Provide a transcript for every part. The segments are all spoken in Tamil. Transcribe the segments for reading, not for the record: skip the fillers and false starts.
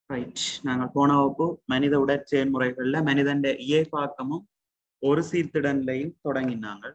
ரைட். நாங்கள் போன வகுப்பு மனித உடற்செயல்முறைகள்ல மனிதன் இயல்பாக்கமும் ஒரு சீர்திடன்லையும் தொடங்கினாங்க.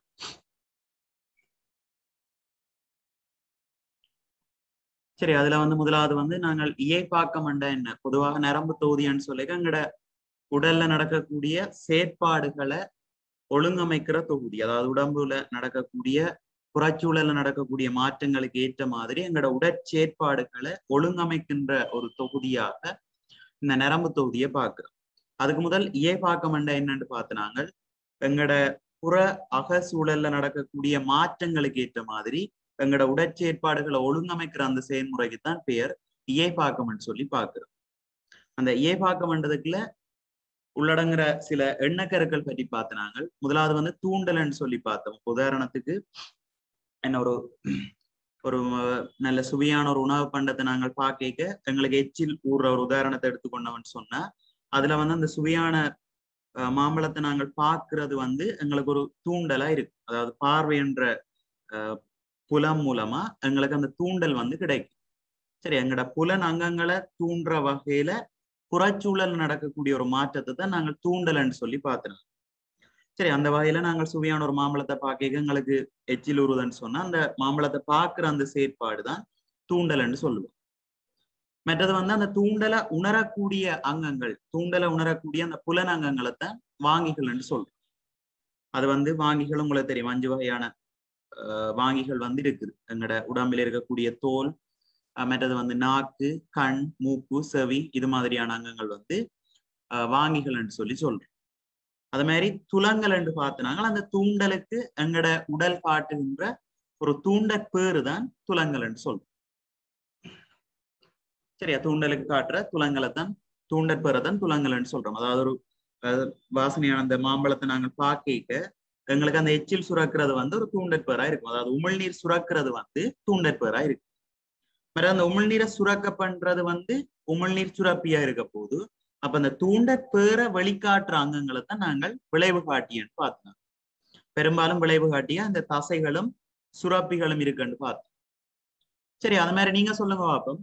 சரி, அதுல முதலாவது நாங்கள் இயல்பாக்கம் என்ன, பொதுவாக நரம்பு தொகுதின்னு சொல்லி எங்கட உடல்ல நடக்கக்கூடிய செயற்பாடுகளை ஒழுங்கமைக்கிற தொகுதி. அதாவது உடம்புல நடக்கக்கூடிய புறச்சூழல்ல நடக்கக்கூடிய மாற்றங்களுக்கு ஏற்ற மாதிரி எங்களோட உடற்செயற்பாடுகளை ஒழுங்கமைக்கின்ற ஒரு தொகுதியாக இந்த நரம்பு தொகுதியை பார்க்கிறோம். அதுக்கு முதல் இயல்பாக்கம் என்னன்னு பார்த்தினாங்க. எங்கட புற அக சூழல்ல நடக்கக்கூடிய மாற்றங்களுக்கு ஏற்ற மாதிரி எங்களோட உடற்செயற்பாடுகளை ஒழுங்கமைக்கிற அந்த செயல்முறைக்கு தான் பெயர் இயல்பாக்கம்னு சொல்லி பார்க்கிறோம். அந்த இயல்பாக்கம்ன்றதுக்குள்ள உள்ளடங்குற சில எண்ணக்கருக்கள் பற்றி பார்த்தினாங்க. முதலாவது தூண்டல்னு சொல்லி பார்த்தோம். உதாரணத்துக்கு என்ன, ஒரு நல்ல சுவையான ஒரு உணவு பண்டத்தை நாங்கள் பார்க்க எங்களுக்கு எச்சில் ஊறுற ஒரு உதாரணத்தை எடுத்துக்கொண்டவன் சொன்னா, அதுல அந்த சுவையான மாம்பழத்தை நாங்கள் பார்க்கறது எங்களுக்கு ஒரு தூண்டலா இருக்கு. அதாவது பார்வை என்ற புலம் மூலமா எங்களுக்கு அந்த தூண்டல் கிடைக்கும். சரி, எங்களோட புலன் அங்கங்களை தூண்டுற வகையில புறச்சூழல் நடக்கக்கூடிய ஒரு மாற்றத்தை தான் நாங்கள் தூண்டல்ன்னு சொல்லி பார்த்துனோம். சரி, அந்த வகையில நாங்கள் சுவையான ஒரு மாம்பழத்தை பார்க்க எங்களுக்கு எச்சில் உருதுன்னு சொன்னா அந்த மாம்பழத்தை பார்க்கிற அந்த செயற்பாடு தான் தூண்டல்ன்னு சொல்லுவோம். மற்றது அந்த தூண்டலை உணரக்கூடிய அங்கங்கள், தூண்டலை உணரக்கூடிய அந்த புலன் அங்கங்களை தான் வாங்கிகள்ன்னு சொல்றோம். அது வாங்கிகள் உங்களுக்கு தெரியும், 5 வகையான வாங்கிகள் இருக்குது. எங்களோட உடம்புல இருக்கக்கூடிய தோல், மற்றது நாக்கு, கண், மூக்கு, செவி, இது மாதிரியான அங்கங்கள் வாங்கிகள்ன்னு சொல்லி சொல்றோம். அது மாதிரி துலங்கள் என்று பார்த்தனாங்க அந்த தூண்டலுக்கு எங்கட உடல் காட்டுகின்ற ஒரு தூண்டற் பேரு தான் துலங்கள் என்று சொல்றோம். சரியா, தூண்டலுக்கு காட்டுற துலங்களை தான் தூண்டற் பேரை தான் துலங்கள்ன்னு சொல்றோம். அதாவது ஒரு வாசனையான அந்த மாம்பழத்தை நாங்கள் பார்க்க எங்களுக்கு அந்த எச்சில் சுரக்கிறது ஒரு தூண்டற் பேரா இருக்கும். அதாவது உமிழ்நீர் சுரக்கிறது தூண்டற் பேரா இருக்கு. மற்ற அந்த உமிழ்நீரை சுரக்க பண்றது உமிழ்நீர் சுரப்பியா இருக்க போது, அப்ப அந்த தூண்டற் பேரை வெளிக்காட்டுற அங்கங்களை தான் நாங்கள் விளைவு காட்டியன்னு பார்த்தோம். பெரும்பாலும் விளைவு காட்டிய அந்த தசைகளும் சுரப்பிகளும் இருக்குன்னு பார்த்தோம். சரி, அது மாதிரி நீங்க சொல்லுங்க பாப்போம்.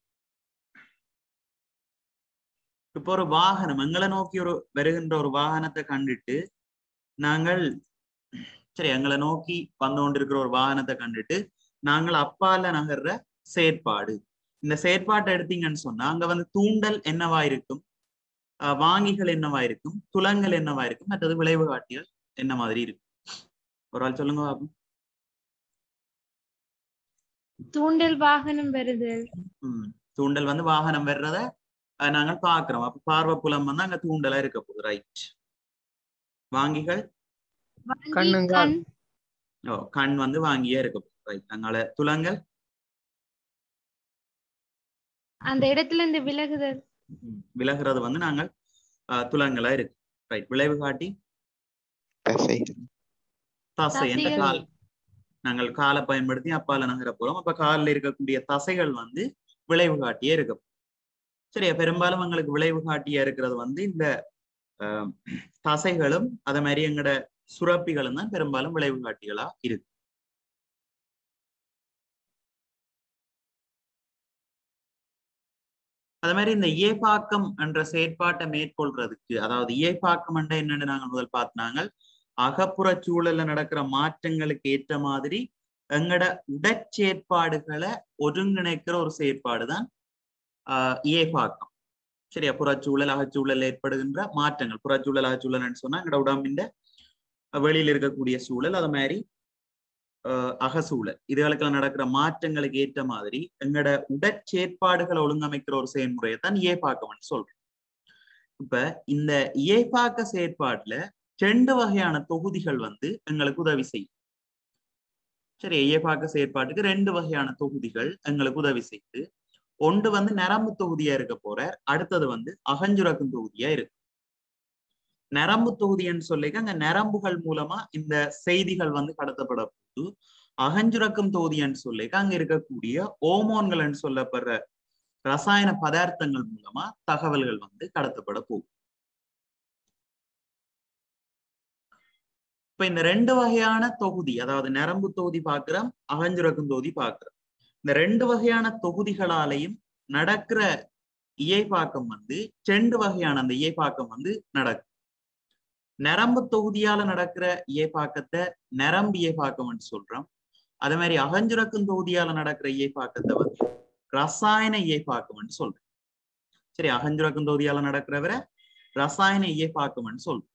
இப்போ ஒரு வாகனம் எங்களை நோக்கி வருகின்ற ஒரு வாகனத்தை கண்டுட்டு நாங்கள், சரி, எங்களை நோக்கி வந்து கொண்டிருக்கிற ஒரு வாகனத்தை கண்டுட்டு நாங்கள் அப்பால நகர்ற செயற்பாடு, இந்த செயற்பாட்டை எடுத்தீங்கன்னு சொன்னா அங்க தூண்டல் என்னவா இருக்கும், வாங்கிகள் என்னவா இருக்கும், துலங்கள் என்னவா இருக்கும், மற்றது விளைவு காட்டிகள் என்ன மாதிரி இருக்கும். ஒரு ஆள் சொல்லுங்க பாப்போம். தூண்டல் வாகனம் வருது. தூண்டல் வாகனம் வர்றத நாங்கள் பாக்குறோம். அப்ப பார்வை புலம் அங்க தூண்டலா இருக்க போகுது. ரைட். வாங்கிகள் கண் வாங்கியா இருக்க போகுது. ரைட். அதனால துலங்கள் அந்த இடத்துல இருந்து விலகுறது நாங்கள் துலங்களா இருக்கு. ரைட். விளைவு காட்டி தசை என்ற கால், நாங்கள் காலை பயன்படுத்தி அப்பால நகர போறோம். அப்ப காலில் இருக்கக்கூடிய தசைகள் விளைவு காட்டியே இருக்கும். சரியா, பெரும்பாலும் எங்களுக்கு விளைவு காட்டியா இருக்கிறது இந்த தசைகளும் அதே மாதிரி எங்கட சுரப்பிகளும் தான் பெரும்பாலும் விளைவு காட்டிகளா இருக்கு. அதே மாதிரி இந்த இயல்பாக்கம் என்ற செயற்பாட்டை மேற்கொள்றதுக்கு, அதாவது இயல்பாக்கம் என்னன்னு நாங்கள் முதல் பார்த்தாங்க. அகப்புற சூழல்ல நடக்கிற மாற்றங்களுக்கு ஏற்ற மாதிரி எங்கட உடற்செயற்பாடுகளை ஒருங்கிணைக்கிற ஒரு செயற்பாடு தான் இயல்பாக்கம். சரியா, புறச்சூழல் அகச்சூழல் ஏற்படுகின்ற மாற்றங்கள், புறச்சூழல் அகச்சூழல்னு சொன்னா எங்கட உடம்பின் வெளியில் இருக்கக்கூடிய சூழல், அது மாதிரி அகசூழல், இதுகளுக்கு நடக்கிற மாற்றங்களுக்கு ஏற்ற மாதிரி எங்கட உடற்செயற்பாடுகளை ஒழுங்கமைக்கிற ஒரு செயல்முறையை தான் இயல்பாக்கம்னு சொல்றோம். இப்ப இந்த இயல்பாக்க செயற்பாட்டுல 2 வகையான தொகுதிகள் எங்களுக்கு உதவி செய்யும். சரி, இயல்பாக்க செயற்பாட்டுக்கு 2 வகையான தொகுதிகள் எங்களுக்கு உதவி செய்யுது. ஒன்று நரம்பு தொகுதியா இருக்க போற, அடுத்தது அகஞ்சுரக்கும் தொகுதியா இருக்கு. நரம்பு தொகுதின்னு சொல்லி அங்க நரம்புகள் மூலமா இந்த செய்திகள் கடத்தப்பட போது, அகஞ்சுரக்கும் தொகுதின்னு சொல்லி அங்க இருக்கக்கூடிய ஹோமோன்கள் சொல்லப்படுற ரசாயன பதார்த்தங்கள் மூலமா தகவல்கள் கடத்தப்பட போகும். இப்ப இந்த 2 வகையான தொகுதி, அதாவது நரம்பு தொகுதி பார்க்கிறோம், அகஞ்சுரக்கும் தொகுதி பார்க்கிறோம். இந்த 2 வகையான தொகுதிகளாலையும் நடக்கிற இயைபாக்கம் வந்து 2 வகையான அந்த இயைபாக்கம் வந்து நடக்கும். நரம்பு தொகுதியால நடக்கிற இயைபாக்கத்தை நரம்பு இயைபாக்கம்னு சொல்றோம். அதே மாதிரி அகஞ்சுரக்கும் தொகுதியால நடக்கிற இயைபாக்கத்தை வந்து ரசாயன இயைபாக்கம்னு சொல்றோம். சரி, அகஞ்சுரக்கும் தொகுதியால நடக்கிறவர ரசாயன இயைபாக்கம்னு சொல்றோம்.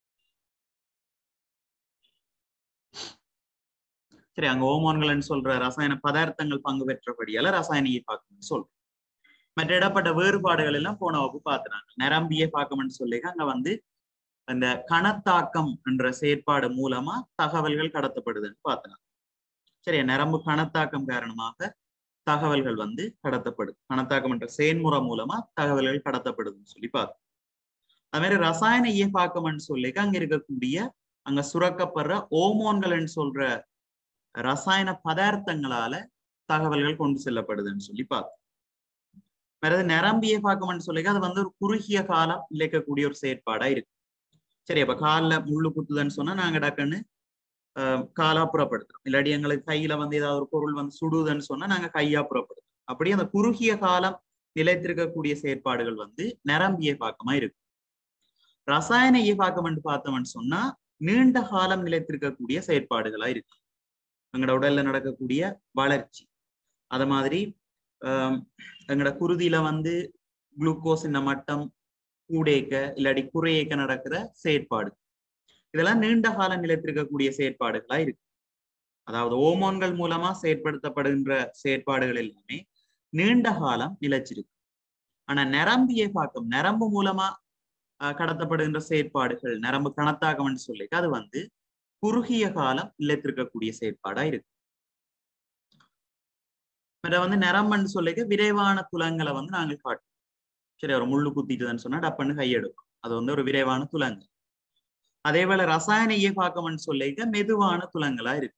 சரி, அங்க ஹோமோன்கள் சொல்ற ரசாயன பதார்த்தங்கள் பங்கு பெற்றபடியால ரசாயன இயைபாக்கம்னு சொல்றோம். மற்ற இடப்பட்ட வேறுபாடுகள் எல்லாம் போன வகுப்பு பார்த்துனாங்க. நரம்பு இயைபாக்கம்னு சொல்லி அங்க வந்து அந்த கணத்தாக்கம் என்ற செயற்பாடு மூலமா தகவல்கள் கடத்தப்படுதுன்னு பார்த்தனாங்க. சரி, நரம்பு கணத்தாக்கம் காரணமாக தகவல்கள் வந்து கடத்தப்படுது. கணத்தாக்கம் என்ற செயல்முறை மூலமா தகவல்கள் கடத்தப்படுதுன்னு சொல்லி பார்த்தோம். அது மாதிரி ரசாயன இயைபாக்கம்னு சொல்லி அங்க இருக்கக்கூடிய அங்க சுரக்கப்படுற ஹோமோன்கள் சொல்ற ரசாயன பதார்த்தங்களால தகவல்கள் கொண்டு செல்லப்படுதுன்னு சொல்லி பார்த்தோம். வேற நரம்பு இயைபாக்கம்னு சொல்லி அது வந்து ஒரு குறுகிய காலம் இழைக்கக்கூடிய ஒரு செயற்பாடா இருக்கு. சரி, அப்ப காலில் முள்ளு குத்துதுன்னு சொன்னா நாங்க டக்குன்னு காலா புறப்படுத்துறோம். இல்லாட்டி எங்களுக்கு கையில வந்து ஏதாவது ஒரு பொருள் வந்து சுடுதுன்னு சொன்னா நாங்க கையா புறப்படுத்துறோம். அப்படி அந்த குறுகிய காலம் நிலைத்திருக்கக்கூடிய செயற்பாடுகள் வந்து நரம்பு இயைபாக்கமா இருக்கு. ரசாயன இயைபாக்கம் பார்த்தோம்னு சொன்னா நீண்ட காலம் நிலைத்திருக்கக்கூடிய செயற்பாடுகளா இருக்கு. எங்களோட உடல்ல நடக்கக்கூடிய வளர்ச்சி, அத மாதிரி எங்களோட குருதியில வந்து குளுக்கோஸ் இந்த மட்டம் கூடேக்க இல்லாட்டி குறையேக்க நடக்கிற செயற்பாடு, இதெல்லாம் நீண்ட கால நிலைத்திருக்கக்கூடிய செயற்பாடுகளா இருக்கு. அதாவது ஹோமோன்கள் மூலமா செயற்படுத்தப்படுகின்ற செயற்பாடுகள் எல்லாமே நீண்ட காலம் நிலைச்சிருக்கு. ஆனா நரம்பு இயைபாக்கம், நரம்பு மூலமா கடத்தப்படுகின்ற செயற்பாடுகள், நரம்பு கணத்தாக்கம்னு சொல்லிட்டு அது வந்து குறுகிய காலம் நிலைத்திருக்கக்கூடிய செயற்பாடா இருக்கு. வந்து நரம்புன்னு சொல்லிக்க விரைவான துலங்களை வந்து நாங்கள் காட்டுவோம். சரி, ஒரு முள்ளு குத்திட்டுதுன்னு சொன்னா டப்புன்னு கையெடுக்கும். அது வந்து ஒரு விரைவான துலங்கு. அதே போல ரசாயன இயைபாக்கம்னு சொல்லிக்க மெதுவான துலங்களா இருக்கு.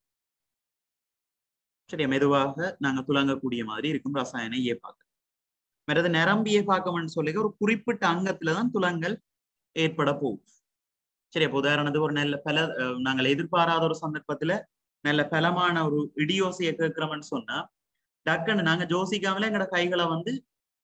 சரியா, மெதுவாக நாங்க துலங்கக்கூடிய மாதிரி இருக்கும் ரசாயன இயைபாக்கம். மற்றது நரம்பு இயைபாக்கம்னு சொல்லிக்க ஒரு குறிப்பிட்ட அங்கத்துலதான் துலங்கள் ஏற்பட போகும். சரி, அப்போ உதாரணத்துக்கு ஒரு நல்ல பல நாங்கள் எதிர்பாராத ஒரு சந்தர்ப்பத்துல நல்ல பலமான ஒரு இடியோசையை கேட்கிறோம்னு சொன்னா டக்குன்னு நாங்க ஜோசிக்காமலே எங்களோட கைகளை வந்து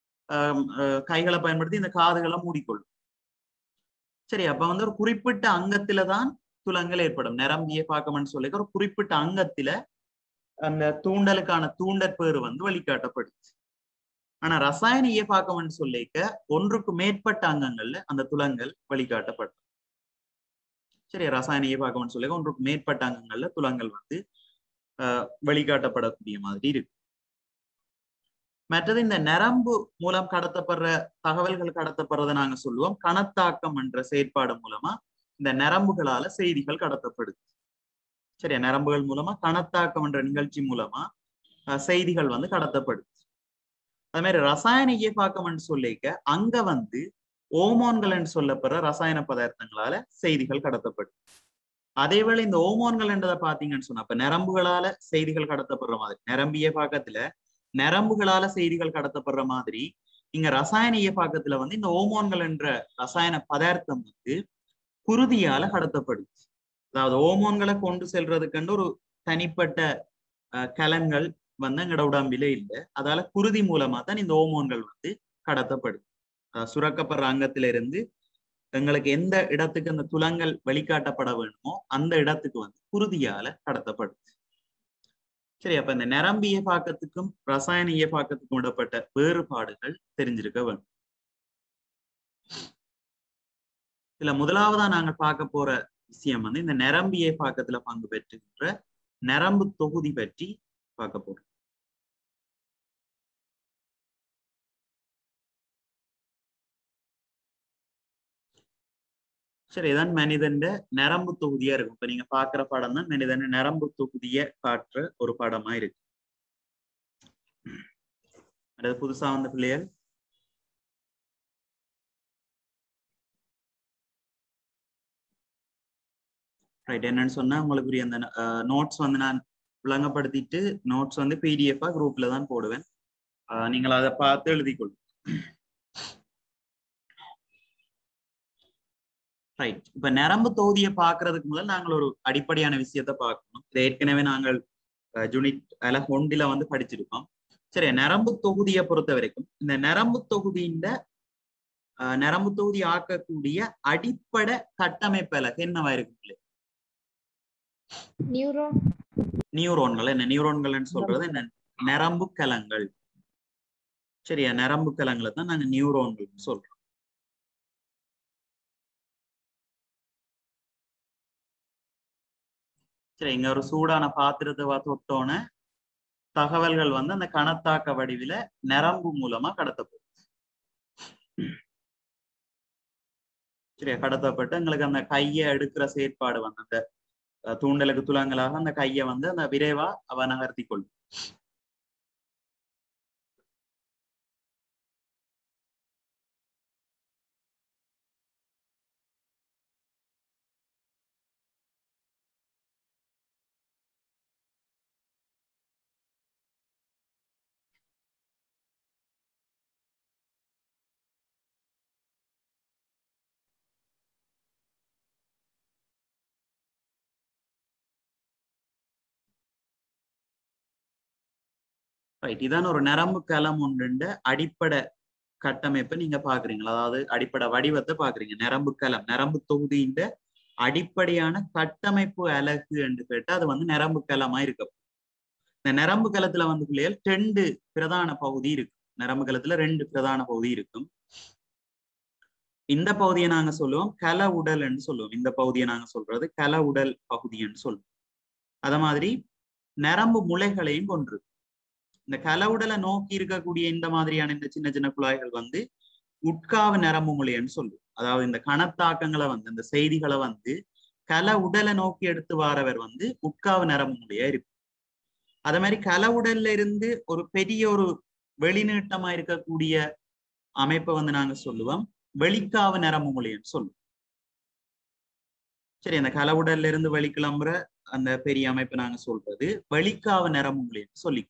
கைகளை பயன்படுத்தி இந்த காதுகளை மூடிக்கொள்ளும். சரி, அப்ப வந்து ஒரு குறிப்பிட்ட அங்கத்துலதான் துலங்கள் ஏற்படும். நரம்பு இயைபாக்கம்னு சொல்லி ஒரு குறிப்பிட்ட அங்கத்துல அந்த தூண்டலுக்கான தூண்டற்பேறு வந்து வழிகாட்டப்படுது. ஆனா ரசாயன இயைபாக்கம்னு சொல்லிக்க ஒன்றுக்கு மேற்பட்ட அங்கங்கள்ல அந்த துலங்கள் வழிகாட்டப்படும். சரி, ரசாயன இயைபாக்கம்னு சொல்லி ஒன்றுக்கு மேற்பட்ட அங்கங்கள்ல துலங்கள் வந்து வழிகாட்டப்படக்கூடிய மாதிரி இருக்கு. மற்றது இந்த நரம்பு மூலம் கடத்தப்படுற தகவல்கள் கடத்தப்படுறதை நாங்க சொல்லுவோம் கணத்தாக்கம் என்ற செயற்பாடு மூலமா இந்த நரம்புகளால செய்திகள் கடத்தப்படுது. சரியா, நரம்புகள் மூலமா கணத்தாக்கம் என்ற நிகழ்ச்சி மூலமா செய்திகள் வந்து கடத்தப்படுது. அது மாதிரி ரசாயன இயைபாக்கம்னு சொல்லிக்க அங்க வந்து ஹோமோன்கள் என்று சொல்லப்படுற ரசாயன பதார்த்தங்களால செய்திகள் கடத்தப்படுது. அதேவேளை இந்த ஹோமோன்கள் என்றதை பாத்தீங்கன்னு சொன்னா அப்ப நரம்புகளால செய்திகள் கடத்தப்படுற மாதிரி, நரம்பு இயைபாக்கத்துல நரம்புகளால செய்திகள் கடத்தப்படுற மாதிரி இங்க ரசாயன இயைபாக்கத்துல வந்து இந்த ஹோமோன்கள் என்ற ரசாயன பதார்த்தம் வந்து குருதியால கடத்தப்படுது. அதாவது ஹோமோன்களை கொண்டு செல்றதுக்கு ஒரு தனிப்பட்ட கலன்கள் வந்து எங்களோட உடம்பிலே இல்லை. அதால குருதி மூலமா தான் இந்த ஹோமோன்கள் வந்து கடத்தப்படுது. சுரக்கப்படுற அங்கத்திலிருந்து எங்களுக்கு எந்த இடத்துக்கு அந்த துலங்கள் வழிகாட்டப்பட வேண்டுமோ அந்த இடத்துக்கு வந்து குருதியால கடத்தப்படுது. சரி, அப்ப இந்த நரம்பு இயைபாக்கத்துக்கும் ரசாயன இயைபாக்கத்துக்கும் விடப்பட்ட வேறுபாடுகள் தெரிஞ்சிருக்க வேண்டும். இதுல முதலாவதா நாங்க பார்க்க போற விஷயம் வந்து இந்த நரம்பு இயைபாக்கத்துல பங்கு பெற்றுகின்ற நரம்பு தொகுதி பற்றி பார்க்க போறோம். சரி, இதான் மனிதன் நரம்பு தொகுதியா இருக்கும். இப்ப நீங்க பாக்குற படம் தான் மனிதன் நரம்பு தொகுதியை காட்டுற ஒரு படமா இருக்கு. அதாவது புதுசா வந்த பிள்ளைகள் ரைட், என்னன்னு சொன்னா உங்களுக்கு அந்த நோட்ஸ் வந்து நான் விளங்கப்படுத்திட்டு நோட்ஸ் வந்து பிடிஎஃபா குரூப்ல தான் போடுவேன். நீங்கள் அதை பார்த்து எழுதிக்கொள்ளும். ரைட், இப்ப நரம்பு தொகுதியை பாக்குறதுக்கு முதல் நாங்கள் ஒரு அடிப்படையான விஷயத்த பார்க்கணும். ஏற்கனவே நாங்கள் யூனிட் 1 வந்து படிச்சிருக்கோம். சரி, நரம்பு தொகுதியை பொறுத்த வரைக்கும் இந்த நரம்பு தொகுதியின் நரம்பு தொகுதி ஆக்கக்கூடிய அடிப்படை கட்டமைப்பு என்னவா இருக்கு? நியூரோன்கள். என்ன நியூரோன்கள் சொல்றது? என்ன நரம்பு கலங்கள். சரியா, நரம்பு கலங்களை தான் நாங்க நியூரோன்கள் சொல்றோம். சரி, இங்க ஒரு சூடான பாத்திரத்தை தொட்டோன்னு தகவல்கள் வந்து அந்த கணத்தாக்க வடிவில நரம்பு மூலமா கடத்தப்படும். சரியா, கடத்தப்பட்டு எங்களுக்கு அந்த கையை எடுக்கிற செயற்பாடு வந்து அந்த தூண்டலுக்கு துலங்களாக அந்த கையை வந்து அந்த விரைவா அவ நகர்த்தி கொள்ளும். ரைட், இதான் ஒரு நரம்பு கலம் ஒன்று அடிப்படை கட்டமைப்பை நீங்க பாக்குறீங்களா? அதாவது அடிப்படை வடிவத்தை பாக்குறீங்க. நரம்பு கலம், நரம்பு தொகுதியின் அடிப்படையான கட்டமைப்பு அலகு என்று கேட்டா அது வந்து நரம்பு கலமா இருக்கும். இந்த நரம்பு கலத்துல வந்து பிள்ளைகள் 2 பிரதான பகுதி இருக்கு. நரம்பு கலத்துல 2 பிரதான பகுதி இருக்கும். இந்த பகுதியை நாங்க சொல்லுவோம் கல உடல் என்று சொல்லுவோம். இந்த பகுதியை நாங்க சொல்றது கல உடல் பகுதி என்று சொல்லுவோம். அத மாதிரி நரம்பு முளைகளையும் கொன்று. இந்த கல உடலை நோக்கி இருக்கக்கூடிய இந்த மாதிரியான இந்த சின்ன சின்ன குழாய்கள் வந்து உட்காவு நரம்பு முளைன்னு சொல்லுவோம். அதாவது இந்த கணத்தாக்கங்களை வந்து இந்த செய்திகளை வந்து கல உடலை நோக்கி எடுத்து வாரவர் வந்து உட்காவு நரம்பு முளையா இருக்கும். அதே மாதிரி கல உடல்ல இருந்து ஒரு பெரிய ஒரு வெளிநீட்டமா இருக்கக்கூடிய அமைப்பை வந்து நாங்க சொல்லுவோம் வெளிக்காவு நரம்பு மொழின்னு சொல்லுவோம். சரி, அந்த கல உடல்ல இருந்து வெளிக்கிளம்புற அந்த பெரிய அமைப்பை நாங்க சொல்றது வெளிக்காவு நரம்பு மொழின்னு சொல்லி.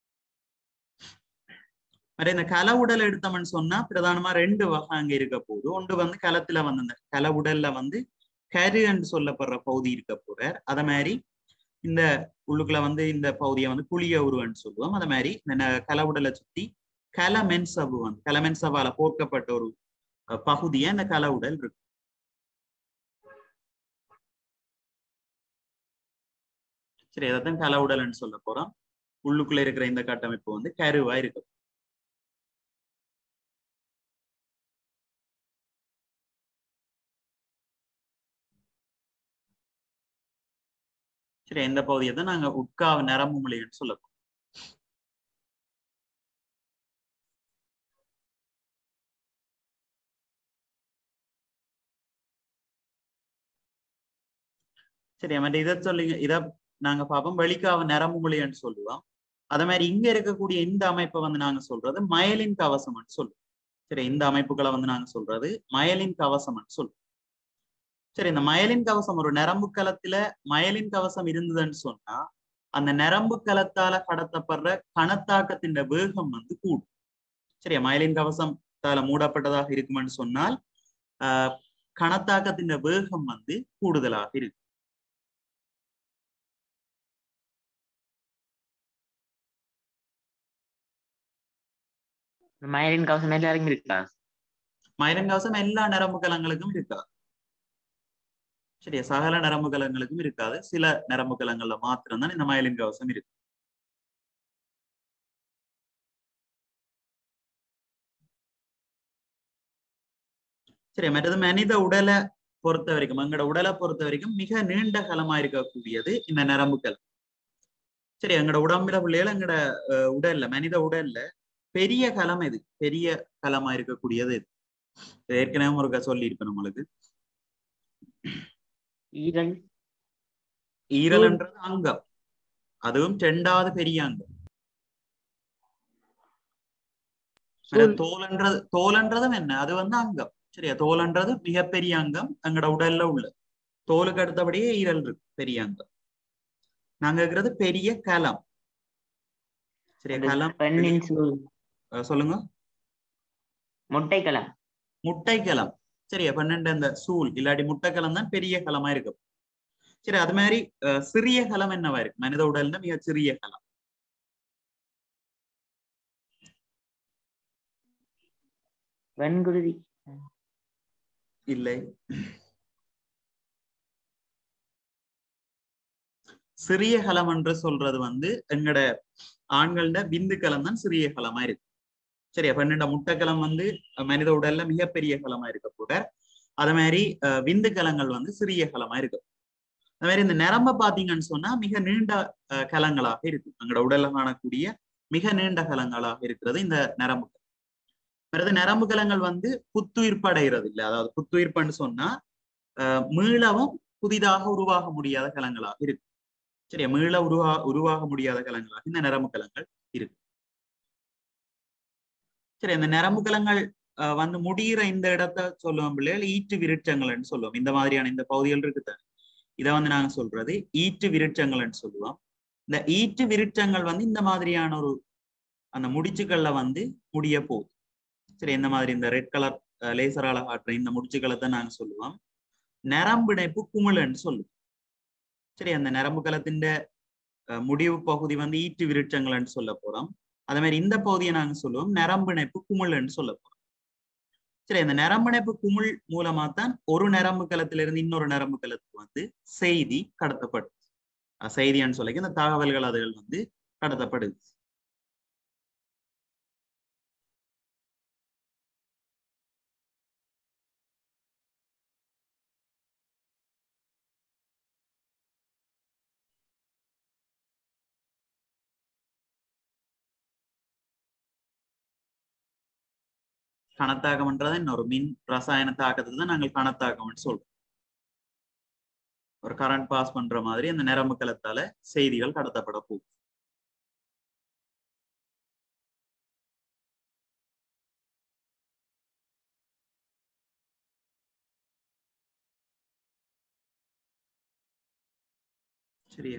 இந்த கல உடல் எடுத்தோம்னு சொன்னா பிரதானமா 2 வகை அங்க இருக்க போகுது. ஒன்று வந்து களத்துல வந்து அந்த கல உடல்ல வந்து கரு என்று சொல்லப்படுற பகுதி இருக்க போறார். அத மாதிரி இந்த உள்ளுக்குள்ள வந்து இந்த பகுதியை வந்து புளிய உருவன்னு சொல்லுவோம். அத மாதிரி இந்த கல உடலை சுத்தி கலமென்சவ்வு வந்து கலமென்சவால போர்க்கப்பட்ட ஒரு பகுதியா இந்த கல உடல் இருக்கு. சரி, அதைத்தான் கல உடல்னு சொல்ல போறோம். உள்ளுக்குள்ள இருக்கிற இந்த கட்டமைப்பு வந்து கருவா இருக்கு. சரி, இந்த பகுதியை தான் நாங்க உட்காவு நரம்பு மொழின்னு சொல்ல போறோம். சரி, அவன் இதை சொல்லிங்க. இதை நாங்க பார்ப்போம் வெளிக்காவு நரம்பு மொழின்னு சொல்லுவோம். அதே மாதிரி இங்க இருக்கக்கூடிய இந்த அமைப்பை வந்து நாங்க சொல்றது மயலின் கவசம்னு சொல்லுவோம். சரி, இந்த அமைப்புகளை வந்து நாங்க சொல்றது மயலின் கவசம்னு சொல்லுவோம். சரி, இந்த மயலின் கவசம் ஒரு நரம்பு களத்துல மயலின் கவசம் இருந்ததுன்னு சொன்னா அந்த நரம்பு களத்தால கடத்தப்படுற கணத்தாக்கத்தின் வேகம் வந்து கூடும். சரியா, மயலின் கவசத்தால மூடப்பட்டதாக இருக்குமென்னு சொன்னால் கணத்தாக்கத்தின் வேகம் வந்து கூடுதலாக இருக்கு. மயலின் கவசம் எல்லாருக்கும் இருக்கா? மயலின் கவசம் எல்லா நரம்பு கலங்களுக்கும் இருக்காது. சரியா, சகல நரம்பு கலங்களுக்கும் இருக்காது. சில நரம்பு கலங்கள்ல மாத்திரம்தான் இந்த மயலின் கவசம் இருக்கு. சரி, மற்றது மனித உடலை பொறுத்த வரைக்கும் எங்களோட உடலை பொறுத்த வரைக்கும் மிக நீண்ட காலமா இருக்கக்கூடியது இந்த நரம்பு கலம். சரி, எங்களோட உடம்புல பிள்ளைகள் எங்களோட உடல்ல மனித உடல்ல பெரிய கலம் எது? பெரிய கலமா இருக்கக்கூடியது எது? ஏற்கனவே ஒரு சொல்லி இருப்பேன் நம்மளுக்கு. ஈரல். ஈரல்ன்றது அங்கம், அதுவும் 2வது பெரிய அங்கம். தோல்ன்றதும் என்ன? அது வந்து அங்கம். சரியா, தோல்ன்றது மிகப்பெரிய அங்கம் எங்களோட உடல்ல உள்ள. தோலுக்கு அடுத்தபடியே ஈரல் இருக்கு, பெரிய அங்கம். நாங்க இருக்கிறது பெரிய கலம். சரியா, கலம் சொல்லுங்க. முட்டைக்கலம். முட்டைக்கலம். சரியா, 12 அந்த சூல் இல்லாட்டி முட்டைக்கலம் தான் பெரிய கலமா இருக்கும். சரி, அது மாதிரி சிறிய கலம் என்னவா இருக்கு? மனித உடல்ல மிக சிறிய கலம் வெண்குருதி இல்லை. சிறிய கலம் என்று சொல்றது வந்து எங்கட ஆண்களோட விந்து கலம் தான் சிறிய கலமா இருக்கு. சரியா? பெண்ணோட முட்டைக்கலம் வந்து மனித உடல்ல மிகப்பெரிய கலமா இருக்க கூட அதே மாதிரி விந்து கலங்கள் வந்து சிறிய கலமா இருக்கு. அதே மாதிரி இந்த நரம்ப பாத்தீங்கன்னு சொன்னா மிக நீண்ட கலங்களாக இருக்கு. எங்களோட உடல்ல காணக்கூடிய மிக நீண்ட கலங்களாக இருக்கிறது இந்த நரம்பு. நரம்பு கலங்கள் வந்து புத்துயிர்ப்பு அடைகிறது இல்லை. அதாவது புத்துயிர்ப்புன்னு சொன்னா மீளவும் புதிதாக உருவாக முடியாத கலங்களாக இருக்கு. சரியா? மீள உருவாக முடியாத கலங்களாக இந்த நரம்பு கலங்கள் இருக்கு. சரி, இந்த நரம்பு கலங்கள் வந்து முடிகிற இந்த இடத்த சொல்லுவோம் பிள்ளைகள் ஈற்று விருட்சங்கள்னு சொல்லுவோம். இந்த மாதிரியான இந்த பகுதிகள் இருக்குதானே, இதை வந்து நாங்க சொல்றது ஈற்று விருட்சங்கள்னு சொல்லுவோம். இந்த ஈற்று விருட்சங்கள் வந்து இந்த மாதிரியான ஒரு அந்த முடிச்சுக்கள்ல வந்து முடிய போகுது. சரி, இந்த மாதிரி இந்த ரெட் கலர் லேசரால காட்டுற இந்த முடிச்சுக்களை தான் நாங்க சொல்லுவோம் நரம்பிணைப்பு குமிழ்ன்னு சொல்லுவோம். சரி, அந்த நரம்பு கலத்தின் முடிவு பகுதி வந்து ஈற்று விருட்சங்கள்னு சொல்ல போறோம். அதே மாதிரி இந்த பகுதியை நாங்க சொல்லுவோம் நரம்பிணைப்பு குமிழ்ன்னு சொல்ல போறோம். சரி, அந்த நரம்பிணைப்பு குமிழ் மூலமா தான் ஒரு நரம்பு கலத்திலிருந்து இன்னொரு நரம்பு கலத்துக்கு வந்து செய்தி கடத்தப்படுது. செய்தின்னு சொல்லிக்க இந்த தகவல்கள் அதுகள் வந்து கடத்தப்படுது. கணத்தாக்கம்ன்றதை இன்னொரு மின் ரசாயன தாக்கத்துக்கு தான் நாங்கள் கணத்தாக்கம்னு சொல்றோம். ஒரு கரண்ட் பாஸ் பண்ற மாதிரி அந்த நரம்பு கலத்தால செய்திகள் கடத்தப்பட போகுது. சரியா?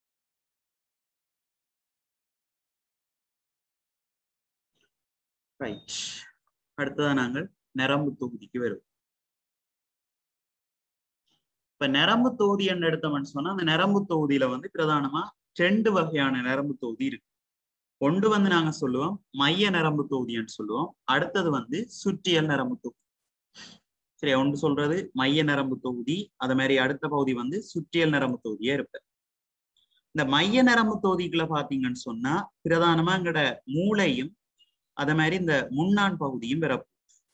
ரைட். அடுத்ததான் நாங்கள் நரம்பு தொகுதிக்கு வருவோம். இப்ப நரம்பு தொகுதி என்ன எடுத்தோம்னு சொன்னா அந்த நரம்பு தொகுதியில வந்து பிரதானமா 2 வகையான நரம்பு தொகுதி இருக்கு. ஒன்று வந்து நாங்க சொல்லுவோம் மைய நரம்பு தொகுதின்னு சொல்லுவோம். அடுத்தது வந்து சுற்றியல் நரம்பு தொகுதி. சரி, ஒன்று சொல்றது மைய நரம்பு தொகுதி, அது மாதிரி அடுத்த பகுதி வந்து சுற்றியல் நரம்பு தொகுதியே இருப்ப. இந்த மைய நரம்பு தொகுதிக்குள்ள பாத்தீங்கன்னு சொன்னா பிரதானமா எங்கட மூளையும் அதே மாதிரி இந்த முன்னான் பகுதியும் பிறப்பு.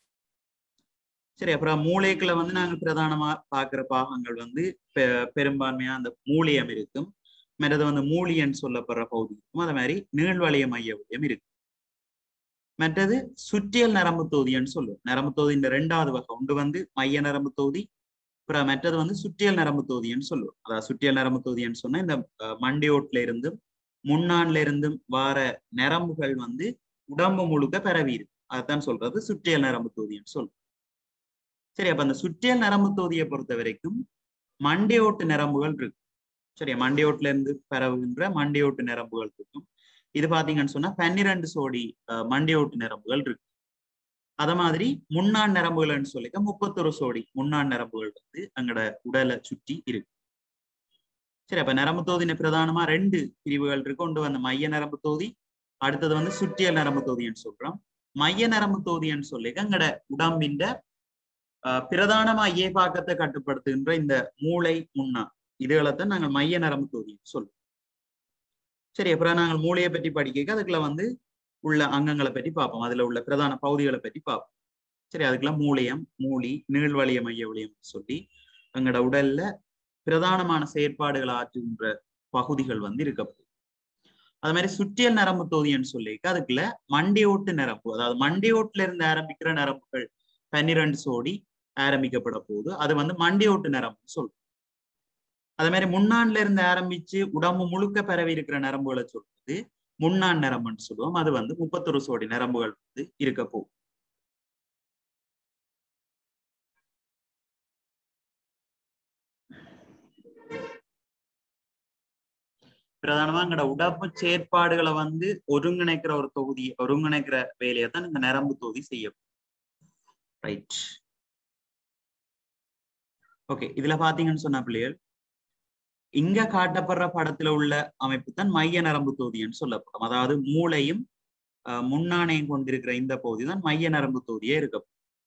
சரி, அப்புறம் மூளைக்குள்ள வந்து நாங்க பிரதானமா பாக்குற பாகங்கள் வந்து பெரும்பான்மையா அந்த மூலியம் இருக்கும். மற்றது வந்து மூலியன்னு சொல்லப்படுற பகுதி இருக்கும். அதே மாதிரி நீள்வளைய மைய வளையம் இருக்கு. மற்றது சுற்றியல் நரம்பு தொகுதின்னு சொல்லுவோம். நரம்பு தொகுதி இந்த 2வது வகை. ஒன்று வந்து மைய நரம்பு தொகுதி, அப்புறம் மற்றது வந்து சுற்றியல் நரம்பு தொகுதின்னு சொல்லுவோம். அதாவது சுற்றியல் நரம்பு தொகுதின்னு சொன்னா இந்த மண்டையோட்டுல இருந்தும் முன்னான்ல இருந்தும் வார நரம்புகள் வந்து உடம்பு முழுக்க பரவி இருக்கு. அதைத்தான் சொல்றது சுற்றியல் நரம்பு தொகுதின்னு சொல்லுவோம். சரி, அப்ப அந்த சுற்றியல் நரம்பு தொகுதியை பொறுத்த வரைக்கும் மண்டையோட்டு நரம்புகள் இருக்கு. சரியா? மண்டையோட்டுல இருந்து பரவுகின்ற மண்டையோட்டு நரம்புகள் இருக்கும். இது பாத்தீங்கன்னு சொன்னா 12 சோடி மண்டையோட்டு நரம்புகள் இருக்கு. அத மாதிரி முன்னான் நரம்புகள்னு சொல்லிக்க 31 சோடி முன்னான் நரம்புகள் வந்து எங்களோட உடலை சுற்றி இருக்கு. சரி, அப்ப நரம்பு தொகுதி பிரதானமா 2 பிரிவுகள் இருக்கு. ஒன்று வந்து மைய நரம்பு தொகுதி, அடுத்தது வந்து சுற்றியல் நரம்பு தொகுதின்னு சொல்றோம். மைய நரம்பு தொகுதின்னு சொல்லிக்க எங்கட உடம்பின் பிரதானமா இயப்பாக்கத்தை கட்டுப்படுத்துகின்ற இந்த மூளை முன்னா இதுகளைத்தான் நாங்கள் மைய நரம்பு தொகுதின்னு சொல்லுவோம். சரி, அப்புறம் நாங்கள் மூளையை பற்றி படிக்க அதுக்குள்ள வந்து உள்ள அங்கங்களை பற்றி பார்ப்போம். அதுல உள்ள பிரதான பகுதிகளை பற்றி பார்ப்போம். சரி, அதுக்கெல்லாம் மூளையம், மூளி, நீள்வளைய மைய வளையம் சொல்லி எங்களோட உடல்ல பிரதானமான செயற்பாடுகளை ஆற்றுகின்ற பகுதிகள் வந்து இருக்க போகுது. அது மாதிரி சுற்றியல் நரம்பு தொகுதின்னு சொல்லிக்க அதுக்குள்ள மண்டையோட்டு நரம்பு, அதாவது மண்டையோட்டுல இருந்து ஆரம்பிக்கிற நரம்புகள் 12 சோடி ஆரம்பிக்கப்பட போகுது. அது வந்து மண்டையோட்டு நரம்புன்னு சொல்றோம். அதே மாதிரி முன்னான்ல இருந்து ஆரம்பிச்சு உடம்பு முழுக்க பரவி இருக்கிற நரம்புகளை சொல்றது முன்னான் நரம்புன்னு சொல்லுவோம். அது வந்து 31 சோடி நரம்புகள் வந்து இருக்க போகும். பிரதானமா எங்கட உடம்பு செயற்பாடுகளை வந்து ஒருங்கிணைக்கிற ஒரு தொகுதி, ஒருங்கிணைக்கிற வேலையை தான் இந்த நரம்பு தொகுதி செய்யும். ரைட். ஓகே, இதுல பாத்தீங்கன்னு சொன்ன பிள்ளைகள் இங்க காட்டப்படுற படத்துல உள்ள அமைப்பு தான் மைய நரம்பு தொகுதின்னு சொல்லப்படும். அதாவது மூளையும் முன்னாணையும் கொண்டிருக்கிற இந்த பகுதி தான் மைய நரம்பு தொகுதியே இருக்கும்.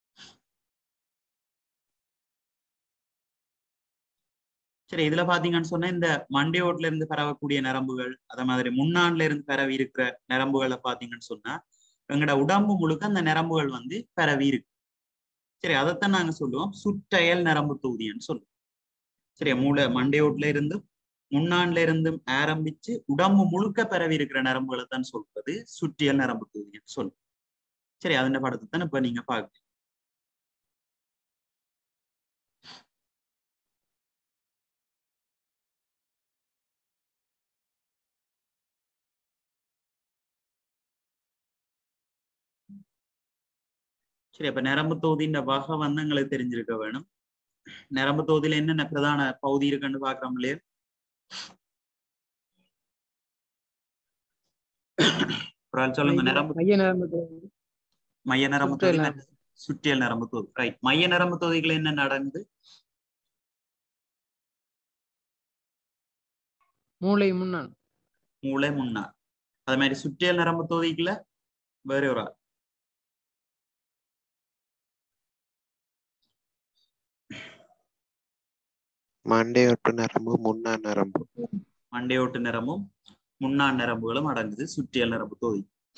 சரி, இதுல பாத்தீங்கன்னு சொன்னா இந்த மண்டையோட்ல இருந்து பரவக்கூடிய நரம்புகள், அதே மாதிரி முன்னாண்ல இருந்து பரவி இருக்கிற நரம்புகளை பாத்தீங்கன்னு சொன்னா எங்களோட உடம்பு முழுக்க அந்த நரம்புகள் வந்து பரவி இருக்கு. சரி, அதைத்தான் நாங்க சொல்லுவோம் சுற்றயல் நரம்பு தொகுதின்னு சொல்லுவோம். சரி, மண்டையோட்ல இருந்து முன்னாண்ல இருந்தும் ஆரம்பிச்சு உடம்பு முழுக்க பரவி இருக்கிற நரம்புகளை தான் சொல்றது சுற்றியல் நரம்பு தொகுதின்னு சொல்லுவோம். சரி, அதன் படத்தை தான் இப்ப நீங்க பாக்குறீங்க. சரி, அப்ப நரம்பு தொகுதியின் வகை வந்து எங்களுக்கு தெரிஞ்சிருக்க வேணும். நரம்பு தொகுதியில என்னென்ன பிரதான பகுதி இருக்குன்னு பாக்குறோம் இல்லையா? சொல்லுங்க. மைய நரம்பு தொகுதி, சுற்றியல் நரம்பு தொகுதி. ரைட். மைய நரம்பு தொகுதிகள் என்ன நடக்குது? மூளை முன்னாள். மூளை முன்னாள். அது மாதிரி சுற்றியல் நரம்பு தொகுதிக்குள்ள வேற ஒரு ஆள். மண்டையோட்டு நரம்பு, முன்னாள் நரம்பு. மண்டையோட்டு நரம்பும் முன்னாள் நரம்புகளும் அடங்குது சுற்றியல் நரம்பு தொகுதி.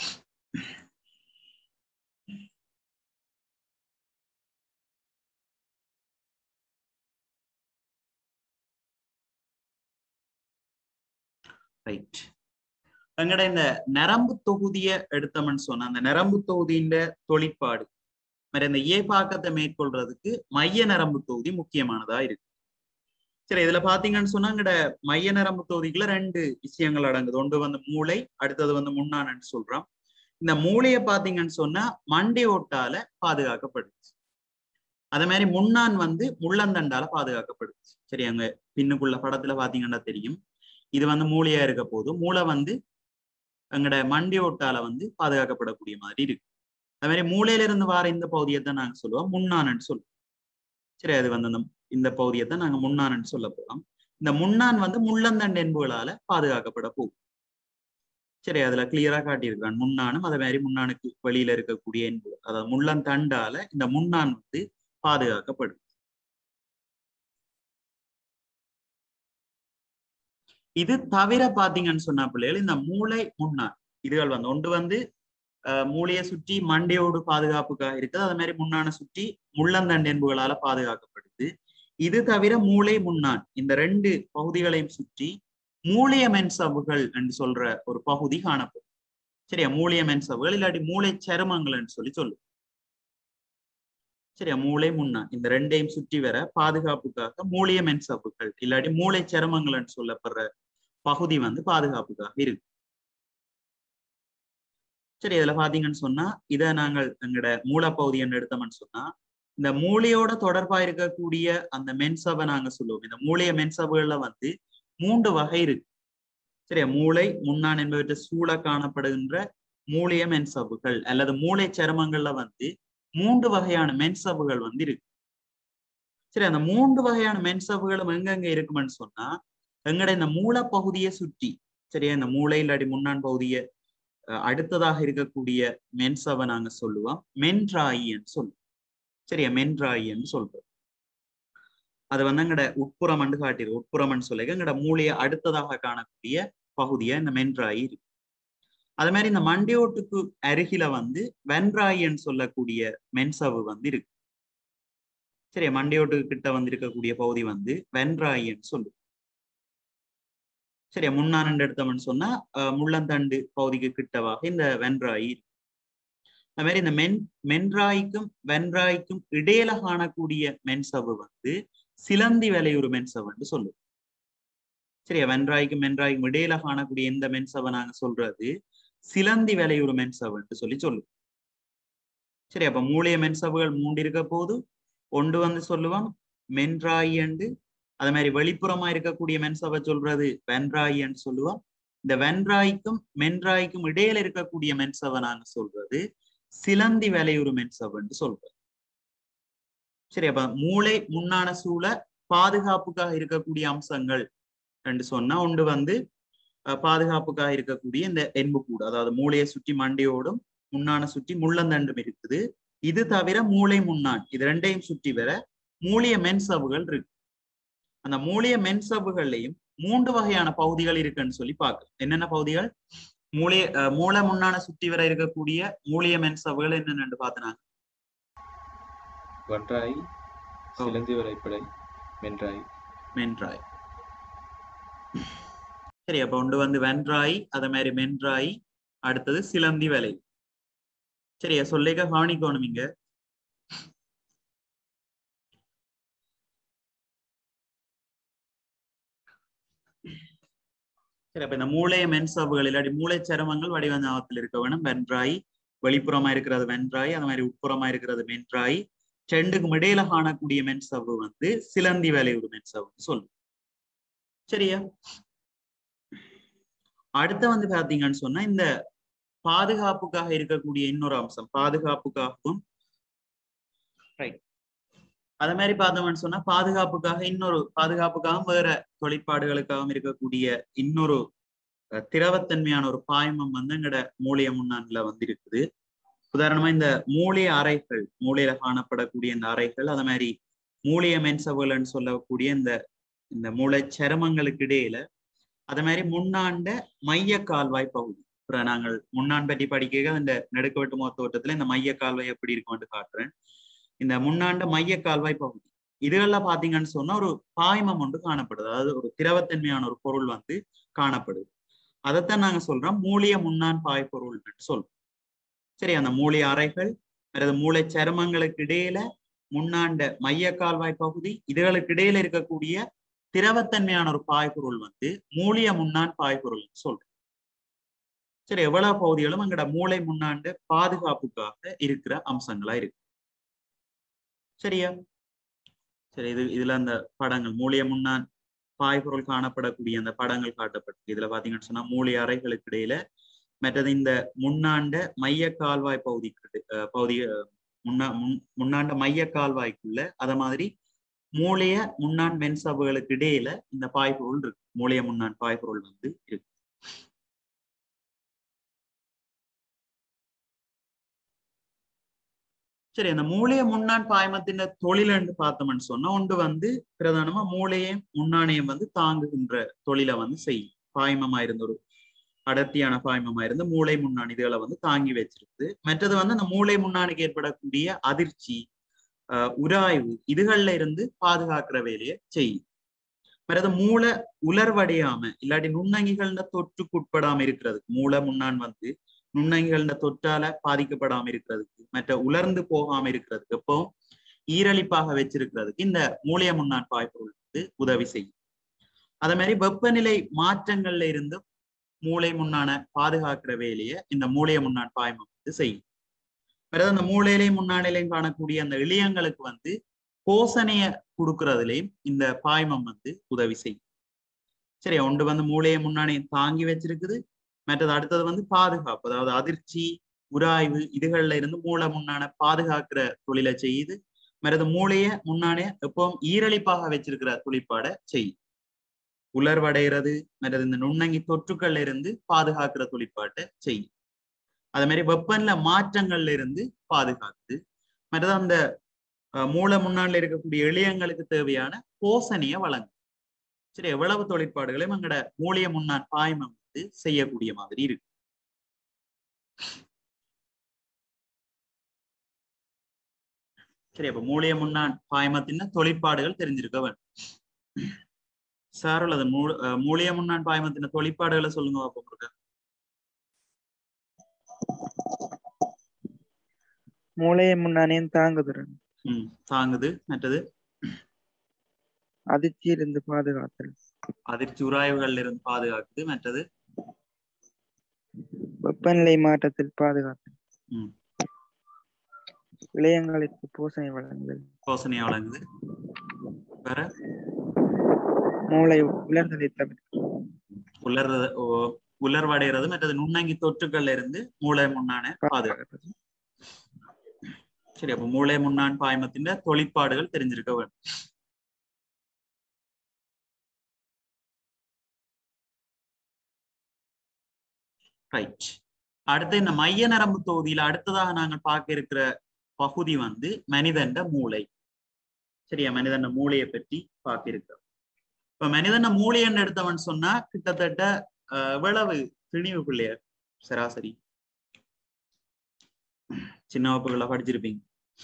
ரைட். எங்கட இந்த நரம்பு தொகுதியை எடுத்தோம்னு சொன்னா அந்த நரம்பு தொகுதியின் தொழிற்பாடு இந்த இயப்பாக்கத்தை மேற்கொள்றதுக்கு மைய நரம்பு தொகுதி முக்கியமானதா இருக்கு. சரி, இதுல பாத்தீங்கன்னு சொன்னா எங்கட மைய நரம்பு தொகுதிக்குள்ள 2 விஷயங்கள் அடங்குது. ஒன்று வந்து மூளை, அடுத்தது வந்து முன்னான்னு சொல்றோம். இந்த மூளையை பாத்தீங்கன்னு சொன்னா மண்டையோட்டால பாதுகாக்கப்படுது. அதே மாதிரி முன்னான் வந்து முள்ளந்தண்டால பாதுகாக்கப்படுது. சரி, அங்க பின்னுக்குள்ள படத்துல பாத்தீங்கன்னா தெரியும். இது வந்து மூளையா இருக்க போது மூளை வந்து எங்கட மண்டையோட்டால வந்து பாதுகாக்கப்படக்கூடிய மாதிரி இருக்கு. அதே மாதிரி மூளையில இருந்து வார இந்த பகுதியை தான் நாங்க சொல்லுவோம் முன்னான்னு சொல்லுவோம். சரி, அது வந்து இந்த பகுதியை தான் நாங்க முன்னான்னு சொல்ல போறோம். இந்த முன்னான் வந்து முள்ளந்தண்டு என்புகளால பாதுகாக்கப்பட போகும். சரி, அதுல கிளியரா காட்டியிருக்கான் முன்னானும் அதே மாதிரி முன்னானுக்கு வெளியில இருக்கக்கூடிய என்புகள், அதாவது முள்ளந்தண்டால இந்த முன்னான் வந்து பாதுகாக்கப்படும். இது தவிர பாத்தீங்கன்னு சொன்னா பிள்ளைகள் இந்த மூளை முன்னான் இதுகள் வந்து ஒன்று வந்து மூளையை சுற்றி மண்டையோடு பாதுகாப்புக்காக இருக்குது. அதே மாதிரி முன்னான சுற்றி முள்ளந்தண்டு என்புகளால பாதுகாக்கப்படுது. இது தவிர மூளை முன்னான் இந்த 2 பகுதிகளையும் சுற்றி மூளைய மென்சவ்வுகள் என்று சொல்ற ஒரு பகுதி காணப்படும். சரியா, மூளைய மென்சவ்வுகள் இல்லாட்டி மூளை சருமங்கள் என்று சொல்லுவோம். சரியா, மூளை முன்னான் இந்த 2ஐயும் சுற்றி வர பாதுகாப்புக்காக மூளைய மென்சவ்வுகள் இல்லாட்டி மூளை சருமங்கள் என்று சொல்லப்படுற பகுதி வந்து பாதுகாப்புக்காக இருக்கு. சரி, இதுல பாத்தீங்கன்னு சொன்னா இதை நாங்கள் எங்கட மூளைப்பகுதி என்று எடுத்தோம்னு சொன்னா இந்த மூளையோட தொடர்பா இருக்கக்கூடிய அந்த மென்சவை நாங்க சொல்லுவோம். இந்த மூளைய மென்சவுகள்ல வந்து 3 வகை இருக்கு. சரியா, மூளை முன்னான் என்பவற்றை சூழ காணப்படுகின்ற மூளைய மென்சவுகள் அல்லது மூளை சருமங்கள்ல வந்து 3 வகையான மென்சவுகள் வந்து இருக்கு. சரி, அந்த 3 வகையான மென்சவுகளும் எங்கெங்க இருக்குமென்னு சொன்னா எங்கட இந்த மூளைப்பகுதியை சுற்றி, சரியா, இந்த மூளை இல்லாட்டி முன்னான் பகுதியை அடுத்ததாக இருக்கக்கூடிய மென்சவை நாங்க சொல்லுவோம் மென்றாயின்னு சொல்லுவோம். சரியா, மென்றாயின்னு சொல்றோம். அது வந்து எங்கட உட்புறம் என்று காட்டியிருக்கு. உட்புறம்னு சொல்லி எங்கட மூளையை அடுத்ததாக காணக்கூடிய பகுதியா இந்த மென்றாயி இருக்கு. அது மாதிரி இந்த மண்டையோட்டுக்கு அருகில வந்து வென்றாயின்னு சொல்லக்கூடிய மென்சவு வந்து இருக்கு. சரியா, மண்டையோட்டுக்கு கிட்ட வந்து இருக்கக்கூடிய பகுதி வந்து வென்றாயின்னு சொல்லுவோம். சரியா, முன்னான் எடுத்தோம்னு சொன்னா முள்ளந்தண்டு பகுதிக்கு கிட்டவாக இந்த வென்றாயி. அது மாதிரி இந்த மென்றாய்க்கும் வென்றாய்க்கும் இடையில காணக்கூடிய மென்சவு வந்து சிலந்தி வலையுறு மென்சவன்னு சொல்லுவோம். சரியா, வென்றாய்க்கும் மென்றாய்க்கும் இடையில காணக்கூடிய இந்த மென்சவை நாங்க சொல்றது சிலந்தி வலையுறு மென்சவன்னு சொல்லுவோம். சரி, அப்ப மூளைய மென்சவுகள் 3 இருக்க போது ஒன்று வந்து சொல்லுவோம் மென்றாயண்டு, அது மாதிரி வெளிப்புறமா இருக்கக்கூடிய மென்சவை சொல்றது வென்றாயின்னு சொல்லுவோம். இந்த வென்றாய்க்கும் மென்றாய்க்கும் இடையில இருக்கக்கூடிய மென்சவை நாங்க சொல்றது சிலந்தி வலையுறு மென்சவன்னு சொல்றோம். சரி, அப்ப மூளை முன்னான சூழ பாதுகாப்புக்காக இருக்கக்கூடிய அம்சங்கள் என்று சொன்னா ஒன்று வந்து பாதுகாப்புக்காக இருக்கக்கூடிய இந்த எண்புக்கூடு, அதாவது மூளையை சுற்றி மண்டையோடும் முன்னான சுற்றி முள்ளந்தண்டும் இருக்குது. இது தவிர மூளை முன்னான் இது ரெண்டையும் சுற்றி வர மூலிய மென்சவ்வுகள் இருக்கு. அந்த மூலிய மென்சவ்வுகள்லையும் 3 வகையான பகுதிகள் இருக்குன்னு சொல்லி பார்க்கலாம். என்னென்ன பகுதிகள்? மூளை முன்னான சுற்றி வர இருக்கக்கூடிய மூலிய மென்சவ்வுகள் என்னென்னு பார்த்தனாங்க. வன்றாய், சிலந்தி வரைப்படை, மென்றாய். மென்றாய். சரி, அப்ப ஒன்று வந்து வென்றாய், அத மாதிரி மென்றாய், அடுத்தது சிலந்தி வலை. சரியா சொல்லிக்க கவனிக்கணும் இங்க. சரி, அப்ப இந்த மூளை மென்சவ்வுகள் இல்லாட்டி மூளை சருமங்கள் வடிவஞாபகத்தில் இருக்க வேணும். வென்றாய், வெளிப்புறமா இருக்கிறது வென்றாய், அது மாதிரி உட்புறமா இருக்கிறது மென்றாய். ரெண்டுக்கும் இடையில காணக்கூடிய மென்சவ்வு வந்து சிலந்தி வளைவு மென்சவ்வுன்னு சொல்லும். சரியா? அடுத்த வந்து பாத்தீங்கன்னு சொன்னா இந்த பாதுகாப்புக்காக இருக்கக்கூடிய இன்னொரு அம்சம், பாதுகாப்புக்காகவும் அத மாதிரி பார்த்தோம்னு சொன்னா பாதுகாப்புக்காகவும் வேற தொழிற்பாடுகளுக்காகவும் இருக்கக்கூடிய இன்னொரு திரவத்தன்மையான ஒரு பாய்மம் வந்து எங்கட மூளைய முன்னான்ல வந்து இருக்குது. உதாரணமா இந்த மூளை அறைகள், மூளையில காணப்படக்கூடிய இந்த அறைகள், அத மாதிரி மூளைய மென்சவ்வுகள்னு சொல்லக்கூடிய இந்த மூளை சருமங்களுக்கு இடையில அத மாதிரி முன்னாண்ட மைய கால்வாய் பகுதி. அப்புறம் நாங்கள் முன்னான் பற்றி படிக்க இந்த நெடுக்கவட்டு மொத்தோட்டத்துல இந்த மைய கால்வாய் எப்படி இருக்கும்னு காட்டுறேன். இந்த முன்னாண்ட மைய கால்வாய் பகுதி இதுகள்லாம் பாத்தீங்கன்னு சொன்னா ஒரு பாய்மம் ஒன்று காணப்படுது. அதாவது ஒரு திரவத்தன்மையான ஒரு பொருள் வந்து காணப்படுது. அதைத்தான் நாங்க சொல்றோம் மூளைய முன்னான் பாய்பொருள் சொல்றோம். சரி, அந்த மூளை அறைகள் அல்லது மூளை சருமங்களுக்கு இடையில முன்னாண்ட மைய கால்வாய் பகுதி இதுகளுக்கு இடையில இருக்கக்கூடிய திரவத்தன்மையான ஒரு பாய்பொருள் வந்து மூளைய முன்னான் பாய்பொருள் சொல்றோம். சரி, எவ்வளவு பகுதிகளும் அங்கட மூளை முன்னாண்டு பாதுகாப்புக்காக இருக்கிற அம்சங்களா இருக்கு. சரியா? சரி, இதுல அந்த படங்கள் மூளைய முன்னான் பாய்பொருள் காணப்படக்கூடிய அந்த படங்கள் காட்டப்பட்டு இதுல பாத்தீங்கன்னு சொன்னா மூளை அறைகளுக்கு இடையில, மற்றது இந்த முன்னாண்ட மைய கால்வாய் முன்னாண்ட மைய கால்வாய்க்குள்ள அத மாதிரி மூளைய முன்னான் மென்சவ்வுகளுக்கு இடையில இந்த பாய்பொருள் இருக்கு. மூளைய முன்னான் பாய்பொருள் வந்து இருக்கு. சரி, அந்த மூளைய முன்னான் பாய்மத்தின் தொழில் பார்த்தோம்னு சொன்னா ஒன்று வந்து பிரதானமா மூளையும் முன்னானையும் வந்து தாங்குகின்ற தொழிலை வந்து செய்யும். பாய்மமா இருந்த ஒரு அடர்த்தியான பாய்மமா இருந்து மூளை முன்னான் இதுகளை வந்து தாங்கி வச்சிருக்கு. மற்றது வந்து அந்த மூளை முன்னானுக்கு ஏற்படக்கூடிய அதிர்ச்சி, உராய்வு இதுகள்ல இருந்து பாதுகாக்கிற வேலையை செய்யும். மற்றது மூளை உலர்வடையாம இல்லாட்டி நுண்ணங்கிகள்ல தொற்றுக்குட்படாம இருக்கிறதுக்கு, மூளை முன்னான் வந்து நுண்ணங்கிகள்ல தொற்றால பாதிக்கப்படாம இருக்கிறதுக்கு, மற்ற உலர்ந்து போகாம இருக்கிறதுக்கு, எப்போ ஈரழிப்பாக வச்சிருக்கிறதுக்கு இந்த மூளைய முன்னான் பாய்பொருள் வந்து உதவி செய்யும். அதே மாதிரி வெப்பநிலை மாற்றங்கள்ல இருந்து மூளை முன்னான பாதுகாக்கிற வேலையை இந்த மூளைய முன்னான் பாய்மம் வந்து செய்யும். பிறகு அந்த மூளையிலையும் முன்னாடிலையும் காணக்கூடிய அந்த இளியங்களுக்கு வந்து போசனைய கொடுக்கறதுலையும் இந்த பாய்மம் வந்து உதவி செய்யும். சரி, ஒன்று வந்து மூளையை முன்னாடியும் தாங்கி வச்சிருக்குது. மற்றது அடுத்தது வந்து பாதுகாப்பு, அதாவது அதிர்ச்சி உராய்வு இதுகள்ல இருந்து மூளை முன்னான பாதுகாக்கிற தொழிலை செய்யுது. மற்றது மூளைய முன்னானே எப்பவும் ஈரழிப்பாக வச்சிருக்கிற தொழிற்பாடை செய்யும். உலர்வடைகிறது, மற்றது இந்த நுண்ணங்கி தொற்றுக்கள்ல இருந்து பாதுகாக்கிற தொழிற்பாட்டை செய்யும். அதே மாதிரி வெப்பநிலை மாற்றங்கள்ல இருந்து பாதுகாக்குது. மற்றது அந்த மூளை முன்னால இருக்கக்கூடிய இளையங்களுக்கு தேவையான போசனையை வழங்கும். சரி, எவ்வளவு தொழிற்பாடுகளையும் எங்கட மூளைய முன்னான் பாய்மம் வந்து செய்யக்கூடிய மாதிரி இருக்கு. சரி, அப்ப மூளைய முன்னான் பாய்மத்தின் தொழிற்பாடுகள் தெரிஞ்சிருக்க வேண்டும். சார் அல்லது மூளைய முன்னான் பாய்மத்தின் தொழிற்பாடுகளை சொல்லுங்க பாப்போம். மூளைய முன்னானே தாங்குது. தாங்குது. மற்றது அதிர்ச்சியிலிருந்து பாதுகாத்தல், அதிர்ச்சி உராய்வுகள்ல இருந்து பாதுகாக்குது. மற்றது வெப்பநிலை மாற்றத்தில் பாதுகாத்தல், இளையங்களுக்கு போசனை வழங்குதல், வேற மூளை உலர்தலை தவிர்த்து உலர்வடைகிறது. மற்றது நுண்ணங்கி தொற்றுக்கள்ல இருந்து மூளை முன்னான பாதுகாக்கிறது. சரி, அப்ப மூளை முன்னான் பாய்மத்தின் தொழிற்பாடுகள் தெரிஞ்சிருக்க வேண்டும். ரைட். அடுத்து இந்த மைய நரம்பு தொகுதியில அடுத்ததாக நாங்கள் பார்க்க இருக்கிற பகுதி வந்து மனிதண்ட மூளை. சரியா, மனிதண்ட மூளையை பற்றி பார்க்க இருக்கிறோம். இப்ப மனிதண்ட மூளைன்னு எடுத்தவன் சொன்னா கிட்டத்தட்ட எவ்வளவு திணிவு பிள்ளையர் சராசரி சின்ன வகுப்புகளை படிச்சிருப்பீங்க.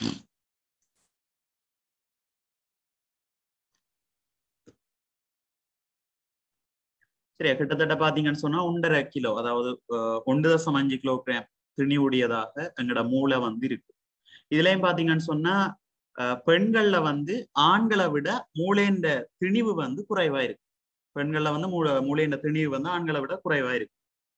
சரியா, கிட்டத்தட்ட பாத்தீங்கன்னு சொன்னா 1.5 கிலோ, அதாவது 1.5 கிலோகிராம் திணிவுடையதாக எங்களோட மூளை வந்து இருக்கு. இதுலயும் பாத்தீங்கன்னு சொன்னா பெண்கள்ல வந்து ஆண்களை விட மூளைன்ற திணிவு வந்து குறைவா இருக்கு. பெண்கள்ல வந்து மூளைன்ற திணிவு வந்து ஆண்களை விட குறைவா இருக்கு.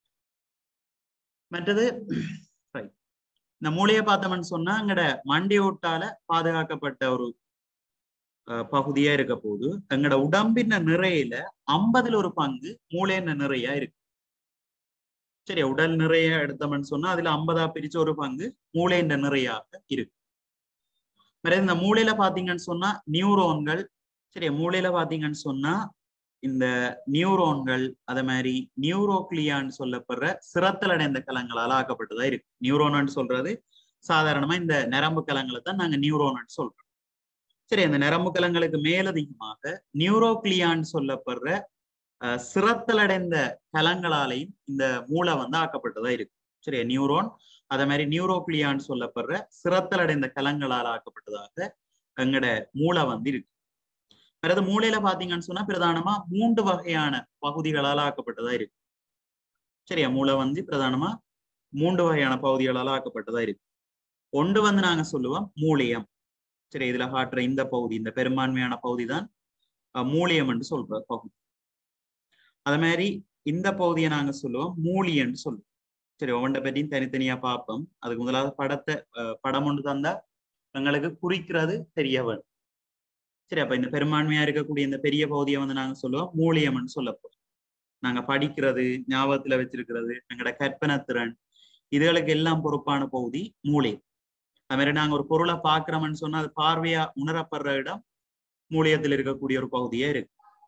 மற்றது இந்த மூளையை பார்த்தோம்னு சொன்னா எங்கட மண்டையோட்டால பாதுகாக்கப்பட்ட ஒரு பகுதியா இருக்க போது எங்கட உடம்பின் நிறையில 50ல் ஒரு பங்கு மூளையின் நிறையா இருக்கு. சரியா, உடல் நிறைய எடுத்தோம்னு சொன்னா அதுல 50ஆ பிரிச்சு ஒரு பங்கு மூளையின் நிறையாக இருக்கு. இந்த மூளையில பாத்தீங்கன்னு சொன்னா நியூரோன்கள், சரியா, மூளையில பாத்தீங்கன்னு சொன்னா இந்த நியூரோன்கள் அதே மாதிரி நியூரோக்ளியான்னு சொல்லப்படுற சிரத்தல் அடைந்த கலங்களால் ஆக்கப்பட்டதா இருக்கு. நியூரோன்னு சொல்றது சாதாரணமா இந்த நரம்பு கலங்களை தான் நாங்க நியூரோன்னு சொல்றோம். சரி, அந்த நரம்பு கலங்களுக்கு மேலதிகமாக நியூரோக்ளியான்னு சொல்லப்படுற சிரத்தல் அடைந்த கலங்களாலையும் இந்த மூளை வந்து ஆக்கப்பட்டதா இருக்கு. சரியா, நியூரோன் அதே மாதிரி நியூரோக்ளியான்னு சொல்லப்படுற சிரத்தல் அடைந்த கலங்களால் ஆக்கப்பட்டதாக எங்கட மூளை வந்து இருக்கு. பிறகு மூளையில பாத்தீங்கன்னு சொன்னா பிரதானமா 3 வகையான பகுதிகளால் ஆக்கப்பட்டதா இருக்கு. சரியா, மூளை வந்து பிரதானமா 3 வகையான பகுதிகளால் ஆக்கப்பட்டதா இருக்கு. ஒன்று வந்து நாங்க சொல்லுவோம் மூலியம். சரி, இதுல காட்டுற இந்த பகுதி, இந்த பெரும்பான்மையான பகுதி தான் மூலியம் என்று சொல்ற பகுதி. அதே மாதிரி இந்த பகுதியை நாங்க சொல்லுவோம் மூலி என்று சொல்லுவோம். சரி, ஒவ்வொன்றை பற்றியும் தனித்தனியா பார்ப்போம். அதுக்கு முதலாவது படம் ஒன்று தந்தா எங்களுக்கு குறிக்கிறது தெரிய வேணும். சரி, அப்ப இந்த பெரும்பான்மையா இருக்கக்கூடிய இந்த பெரிய பகுதியை வந்து நாங்க சொல்லுவோம் மூலியம்னு சொல்லப்போம். நாங்க படிக்கிறது, ஞாபகத்துல வச்சிருக்கிறது, எங்களோட கற்பனை திறன், இதுகளுக்கு எல்லாம் பொறுப்பான பகுதி மூலியம். அது மாதிரி நாங்க ஒரு பொருளை பார்க்கிறோம்னு சொன்னா அது பார்வையா உணரப்படுற இடம் மூலியத்தில் இருக்கக்கூடிய ஒரு பகுதியே இருக்கு.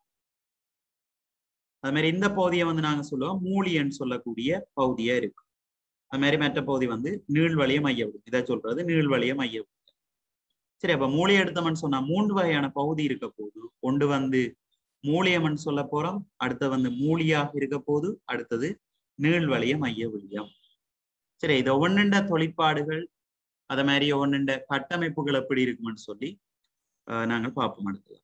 அது மாதிரி இந்த பகுதியை வந்து நாங்க சொல்லுவோம் மூலியன்னு சொல்லக்கூடிய பகுதியா இருக்கு. அது மாதிரி மற்ற பகுதி வந்து நீள்வழிய மையவிடும். இதை சொல்றது நீள்வழிய மையவிடும். சரி, அப்ப மூளையை எடுத்தோம்னு சொன்னா 3 வகையான பகுதி இருக்க போது ஒன்று வந்து மூலியம்னு சொல்ல போறோம், அடுத்து வந்து மூலியாக இருக்க போது, அடுத்தது நீள்வழிய மைய விழியம். சரி, இது ஒவ்வொன்றுண்ட தொழிற்பாடுகள் அதே மாதிரி ஒவ்வொன்றுண்ட கட்டமைப்புகள் எப்படி இருக்குமென்னு சொல்லி நாங்கள் பார்ப்போம் அடுத்தது.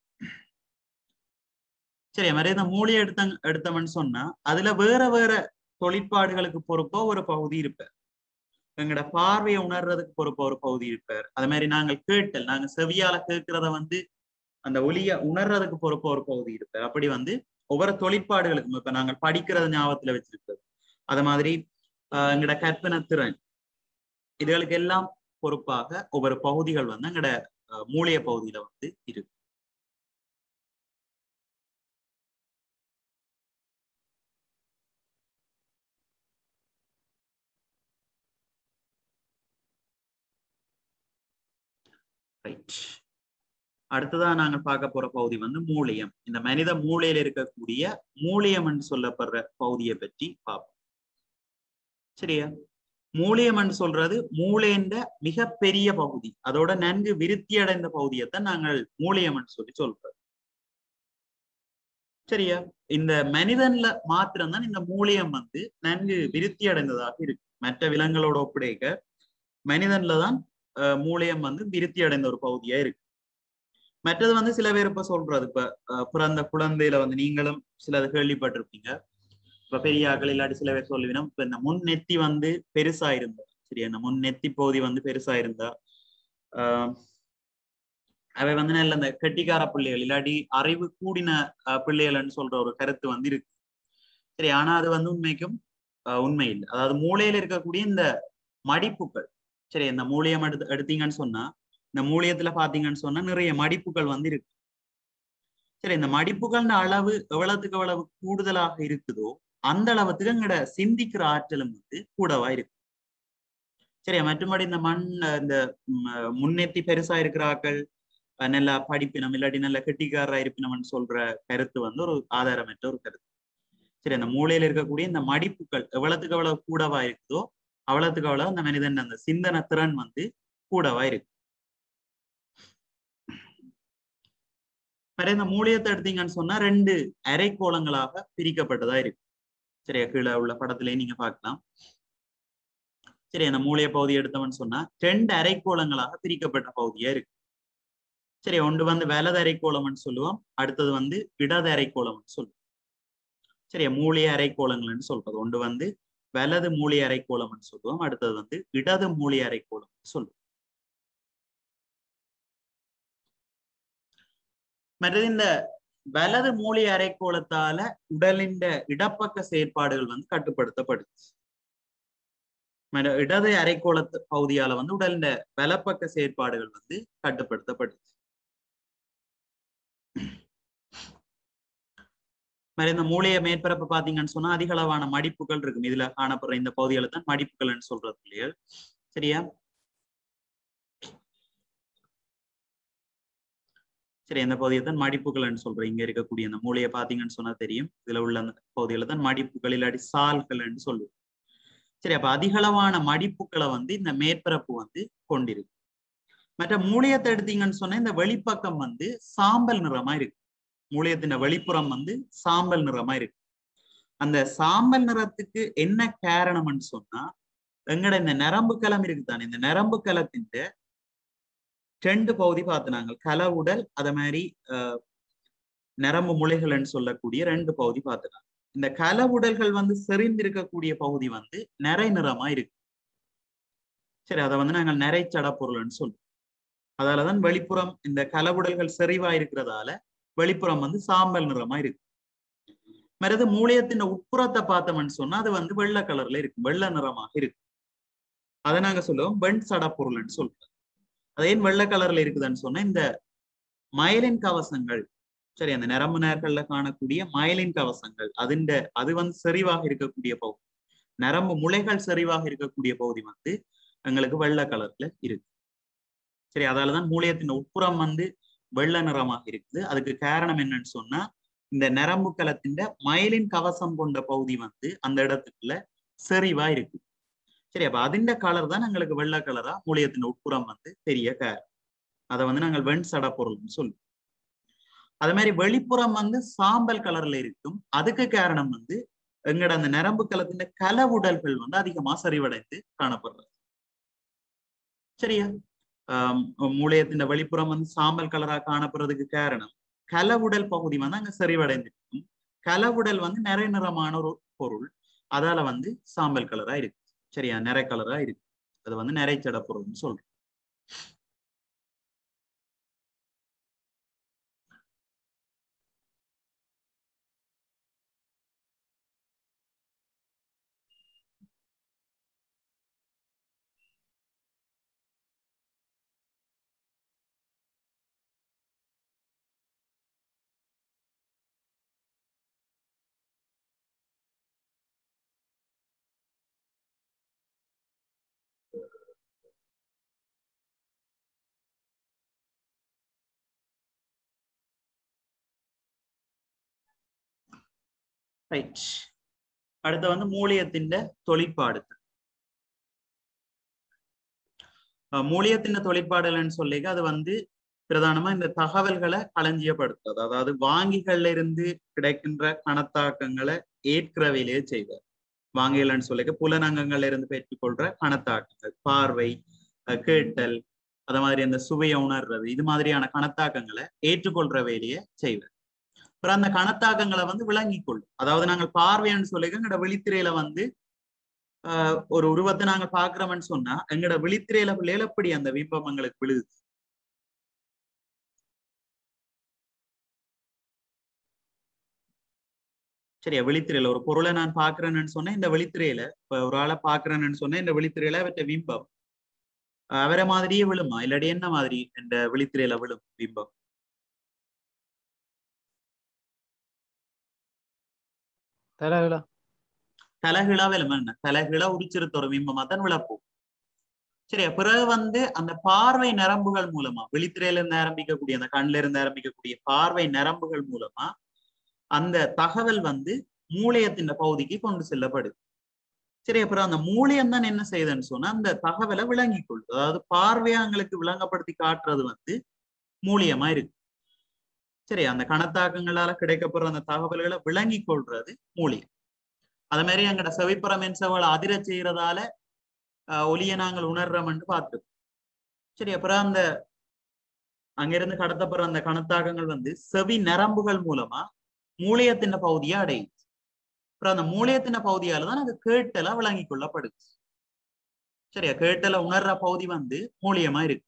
சரி, அது மாதிரி இந்த மூளையை எடுத்தோம்னு சொன்னா அதுல வேற வேற தொழிற்பாடுகளுக்கு பொறுப்போ ஒரு பகுதி இருப்பார். எங்களோட பார்வையை உணர்றதுக்கு பொறுப்போ ஒரு பகுதி இருப்பார். அது மாதிரி நாங்க செவியால கேட்கிறத வந்து அந்த ஒலியை உணர்றதுக்கு பொறுப்போ ஒரு பகுதி இருப்பார். அப்படி வந்து ஒவ்வொரு தொழிற்பாடுகளுக்கும் இப்ப நாங்கள் படிக்கிறத ஞாபகத்துல வச்சிருக்கிறது, அது மாதிரி எங்களோட கற்பனை திறன், இதுகளுக்கு எல்லாம் பொறுப்பாக ஒவ்வொரு பகுதிகள் வந்து எங்களோட மூளைய பகுதியில வந்து இருக்கு. ரைட். அடுத்ததான் நாங்கள் பார்க்க போற பகுதி வந்து மூலியம். இந்த மனித மூளையில இருக்கக்கூடிய மூலியம் என்று சொல்லப்படுற பகுதியை பற்றி பார்ப்போம். சரியா, மூலியம் என்று சொல்றது மூளைன்ற மிகப்பெரிய பகுதி, அதோட நன்கு விருத்தி அடைந்த பகுதியைத்தான் நாங்கள் மூலியம் என்று சொல்லி சொல்றோம். சரியா, இந்த மனிதன்ல மாத்திரம்தான் இந்த மூலியம் வந்து நன்கு விருத்தி அடைந்ததாக இருக்கு. மற்ற விலங்குகளோட ஒப்படைக்க மனிதன்ல தான் மூலியம் வந்து விருத்தி அடைந்த ஒரு பகுதியா இருக்கு. மற்றது வந்து சில பேர் இப்ப சொல்றது, இப்ப பிறந்த குழந்தையில வந்து நீங்களும் சிலது கேள்விப்பட்டிருப்பீங்க. இப்ப பெரியாக்கள் இல்லாட்டி சில பேர் சொல்லுவீங்கன்னா இப்ப இந்த முன் நெத்தி வந்து பெருசா இருந்தா, சரியா, இந்த முன் நெத்தி பகுதி வந்து பெருசா இருந்தா அவை வந்து நல்ல இந்த கெட்டிக்கார பிள்ளைகள் இல்லாட்டி அறிவு கூடின பிள்ளைகள்னு சொல்ற ஒரு கருத்து வந்து இருக்கு. சரி, ஆனா அது வந்து உண்மைக்கும் உண்மை இல்லை. அதாவது மூளையில இருக்கக்கூடிய இந்த மடிப்புகள், சரி, இந்த மூலியம் எடுத்தீங்கன்னு சொன்னா இந்த மூலியத்துல பாத்தீங்கன்னு சொன்னா நிறைய மடிப்புகள் வந்து இருக்கு. சரி, இந்த மடிப்புகள் அளவு எவ்வளவுக்கு எவ்வளவு கூடுதலாக இருக்குதோ அந்த அளவுக்கு எங்கட சிந்திக்கிற ஆற்றலும் வந்து கூடவா இருக்கு. சரியா, மற்றபடி இந்த முன்னேற்றி பெருசா இருக்கிற ஆக்கள் நல்லா படிப்பினம் இல்லாட்டி நல்ல கெட்டிக்காரா இருப்பினம்னு சொல்ற கருத்து வந்து ஒரு ஆதாரமற்ற ஒரு கருத்து. சரி, அந்த மூளையில இருக்கக்கூடிய இந்த மடிப்புகள் எவ்வளவுக்கு எவ்வளவு கூடவா இருக்குதோ அவ்வளவுக்கு அவ்வளவு அந்த மனிதன் அந்த சிந்தனை திறன் வந்து கூடவா இருக்கு. இந்த மூளையத்தை எடுத்தீங்கன்னு சொன்னா 2 அரைக்கோளங்களாக பிரிக்கப்பட்டதா இருக்கு. சரியா, கீழே உள்ள படத்திலேயே நீங்க பார்க்கலாம். சரி, அந்த மூளைய பகுதி எடுத்தவன்னு சொன்னா 2 அரைக்கோளங்களாக பிரிக்கப்பட்ட பகுதியா இருக்கு. சரி, ஒன்று வந்து வலது அரைக்கோளம்னு சொல்லுவோம், அடுத்தது வந்து இடது அரைக்கோளம்னு சொல்லுவோம். சரியா, மூளைய அரைக்கோளங்கள்னு சொல்றது ஒன்று வந்து வலது மூளை அரைக்கோளம்னு சொல்லுவோம், அடுத்தது வந்து இடது மூளை அரைக்கோளம்னு சொல்லுவோம். மற்றது இந்த வலது மூளை அரைக்கோளத்தால உடலின் இடப்பக்க செயற்பாடுகள் வந்து கட்டுப்படுத்தப்படுது. இடது அரைக்கோளத்து பகுதியால வந்து உடலின் வலப்பக்க செயற்பாடுகள் வந்து கட்டுப்படுத்தப்படுது. இந்த மூளைய மேற்பரப்பு பாத்தீங்கன்னு சொன்னா அதிக அளவான மடிப்புகள் இருக்கும். இதுல காணப்படுற இந்த பகுதிகளை தான் மடிப்புகள்னு சொல்றது இல்லையா. சரியா, சரி, இந்த பகுதியை தான் மடிப்புகள்னு சொல்றேன். இங்க இருக்கக்கூடிய அந்த மூளையை பாத்தீங்கன்னு சொன்னா தெரியும், இதுல உள்ள அந்த பகுதிகளை தான் மடிப்புகள் இல்லாட்டி சால்கள்னு சொல்லுவோம். சரி, அப்ப அதிக அளவான மடிப்புகளை வந்து இந்த மேற்பரப்பு வந்து கொண்டிருக்கு. மற்ற மூளையத்தை எடுத்தீங்கன்னு சொன்னா இந்த வெளிப்பக்கம் வந்து சாம்பல் நிறமா இருக்கு. மூளையத்தின் வெளிப்புறம் வந்து சாம்பல் நிறமா இருக்கு. அந்த சாம்பல் நிறத்துக்கு என்ன காரணம்னு சொன்னா எங்கட இந்த நரம்பு களம் இருக்குதானே, இந்த நரம்பு களத்தின் 2 பகுதி பார்த்துனாங்க, கலவுடல் அத மாதிரி நரம்பு முளைகள்னு சொல்லக்கூடிய 2 பகுதி பார்த்துனாங்க. இந்த கலவுடல்கள் வந்து செறிந்திருக்கக்கூடிய பகுதி வந்து நிறை நிறமா இருக்கு. சரி, அதை வந்து நாங்கள் நிறை சடப்பொருள்னு சொல்லுவோம். அதாலதான் வெளிப்புறம் இந்த கலவுடல்கள் செறிவா இருக்கிறதால வெளிப்புறம் வந்து சாம்பல் நிறமா இருக்கு. மற்றது மூளையத்தின் உட்புறத்தை பார்த்தோம்னு சொன்னா அது வந்து வெள்ளை கலர்ல இருக்கு, வெள்ளை நிறமாக இருக்கு. அதை நாங்க சொல்லுவோம் வெண் சடப்பொருள்னு சொல்றோம். அது ஏன் வெள்ளை கலர்ல இருக்குதுன்னு சொன்னா இந்த மயலின் கவசங்கள், சரி, அந்த நரம்பு நேர்கள்ல காணக்கூடிய மயலின் கவசங்கள் அது வந்து செறிவாக இருக்கக்கூடிய பகுதி, நரம்பு முளைகள் செறிவாக இருக்கக்கூடிய பகுதி வந்து எங்களுக்கு வெள்ளை கலர்ல இருக்கு. சரி, அதாலதான் மூளையத்தின் உட்புறம் வந்து வெள்ளை நிறமாக இருக்குது. அதுக்கு காரணம் என்னன்னு சொன்னா இந்த நரம்பு களத்தின் மயலின் கவசம் கொண்ட பகுதி வந்து அந்த இடத்துக்குள்ள செறிவா இருக்கு. சரி, அப்ப அதிண்ட கலர் தான் எங்களுக்கு வெள்ளை கலரா மூளையத்தின் உட்புறம் வந்து தெரிய காரணம். அதை வந்து நாங்கள் வெண் சடப்பொருள்னு சொல்லுவோம். அது மாதிரி வெளிப்புறம் வந்து சாம்பல் கலர்ல இருக்கும். அதுக்கு காரணம் வந்து எங்கட அந்த நரம்பு களத்தின் கலவுடல்கள் வந்து அதிகமா சரிவடைந்து காணப்படுறது. சரியா, மூளையத்தின் வெளிப்புறம் வந்து சாம்பல் கலரா காணப்படுறதுக்கு காரணம் கலவுடல் பகுதி வந்து அங்க சரிவடைந்திருக்கும். கலவுடல் வந்து நிறை நிறமான ஒரு பொருள், அதால வந்து சாம்பல் கலரா இருக்கு. சரியா, நிறை கலரா இருக்கு. அது வந்து நிறை சட பொருள்னு சொல்றோம். ரைட், அடுத்து வந்து மூளையத்தின் தொழிற்பாடுகள். மூளையத்தின் தொழிற்பாடுகள்னு சொல்லிக்க அது வந்து பிரதானமா இந்த தகவல்களை களஞ்சியப்படுத்துறது, அதாவது வாங்கிகள்ல இருந்து கிடைக்கின்ற கணத்தாக்கங்களை ஏற்கிறவையிலேயே செய்வார். வாங்கிகள்னு சொல்லிக்க புலனங்கள்ல இருந்து பெற்றுக்கொள்ற கணத்தாக்கங்கள், பார்வை, கேட்டல், அத மாதிரி அந்த சுவையை உணர்றது, இது மாதிரியான கணத்தாக்கங்களை ஏற்றுக்கொள்ற வேலையை செய்வார். அப்புறம் அந்த கணத்தாக்கங்களை வந்து விளங்கி கொள்ளும். அதாவது நாங்கள் பார்வைன்னு சொல்லிக்க எங்களோட விழித்திரையில வந்து ஒரு உருவத்தை நாங்க பாக்குறோம்னு சொன்னா எங்களோட விழித்திரையில எப்படி அந்த பிம்பம் எங்களுக்கு விழுது. சரியா, விழித்திரையில ஒரு பொருளை நான் பாக்குறேன்னு சொன்னேன், இந்த விழித்திரையில இப்ப ஒரு ஆளை பாக்குறேன்னு சொன்னேன், இந்த விழித்திரையில அவற்றை பிம்பம் அவரை மாதிரியே விழுமா, இல்லாடி என்ன மாதிரி இந்த விழித்திரையில விழும் பிம்பம்? தலைகீழா விழும். என்ன தலைகீழா உரிச்சிருத்த ஒரு பிம்பமா தான் விழப்போம். சரியா, பிறகு வந்து அந்த பார்வை நரம்புகள் மூலமா, விழித்திரையில இருந்து ஆரம்பிக்கக்கூடிய அந்த கண்ல இருந்து ஆரம்பிக்கக்கூடிய பார்வை நரம்புகள் மூலமா அந்த தகவல் வந்து மூளையத்தின் பகுதிக்கு கொண்டு செல்லப்படுது. சரி, அப்புறம் அந்த மூளையம் தான் என்ன செய்யுதுன்னு சொன்னா அந்த தகவலை விளங்கி கொள்ளுது. அதாவது பார்வையாங்களுக்கு விளங்கப்படுத்தி காட்டுறது வந்து மூலியமா இருக்கு. சரி, அந்த கணத்தாக்கங்களால கிடைக்கப்படுற அந்த தகவல்களை விளங்கி கொள்றது மூலியம். அதே மாதிரி எங்கட செவிப்புற மென்சவளை அதிர செய்யறதால ஒலியை நாங்கள் உணர்றோம்னு பார்த்துருக்கோம். சரி, அப்புறம் அந்த அங்கிருந்து கடத்தப்படுற அந்த கணத்தாக்கங்கள் வந்து செவி நரம்புகள் மூலமா மூளையத்தின் பகுதியை அடையுது. அப்புறம் அந்த மூளையத்தின் பகுதியால தான் அது கேட்டலை விளங்கி கொள்ளப்படுது. சரியா, கேட்டலை உணர்ற பகுதி வந்து மூலியமா இருக்கு.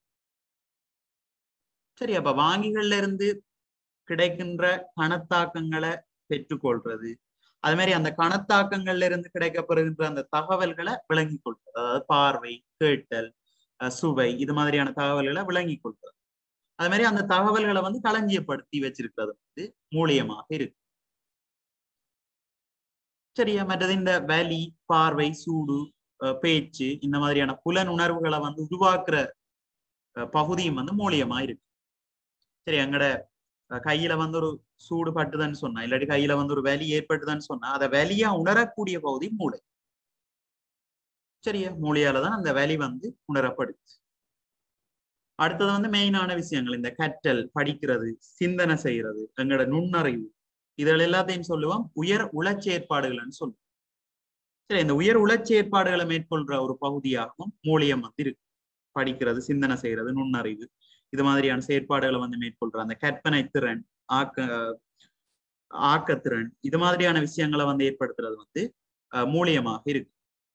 சரி, அப்ப வாங்கிகள்ல இருந்து கிடைக்கின்ற கணத்தாக்கங்களை பெற்றுக்கொள்றது, அது மாதிரி அந்த கணத்தாக்கங்கள்ல இருந்து கிடைக்கப்படுகின்ற அந்த தகவல்களை விளங்கி கொள்றது, அதாவது பார்வை, கேட்டல், சுவை, இது மாதிரியான தகவல்களை விளங்கி கொள்றது. அது மாதிரி அந்த தகவல்களை வந்து களஞ்சியப்படுத்தி வச்சிருக்கிறது வந்து மூலியமாக இருக்கு. சரியா, மற்றது இந்த வலி, பார்வை, சூடு, பேச்சு, இந்த மாதிரியான புலன் உணர்வுகளை வந்து உருவாக்குற பகுதியும் வந்து மூலியமா இருக்கு. சரி, எங்கட கையில வந்து ஒரு சூடு பட்டுதுன்னு சொன்னா, இல்லாட்டி கையில வந்து ஒரு வலி ஏற்பட்டுதுன்னு சொன்னா அதை வலியா உணரக்கூடிய பகுதி மூளை. சரியா, மூளையாலதான் அந்த வலி வந்து உணரப்படுது. அடுத்தது வந்து மெயினான விஷயங்கள் இந்த கற்றல், படிக்கிறது, சிந்தனை செய்யறது, எங்களோட நுண்ணறிவு, இதுகள் எல்லாத்தையும் சொல்லுவோம் உயர் உளச்சேற்பாடுகள்னு சொல்லுவோம். சரி, இந்த உயர் உளச்சேற்பாடுகளை மேற்கொள்ற ஒரு பகுதியாகவும் மூலியம் வந்து இருக்கு. படிக்கிறது, சிந்தனை செய்யறது, நுண்ணறிவு, இது மாதிரியான செயற்பாடுகளை வந்து மேற்கொள்ற அந்த கற்பனை திறன், ஆக்கத்திறன், இது மாதிரியான விஷயங்களை வந்து ஏற்படுத்துறது வந்து மூலியமாக இருக்கு.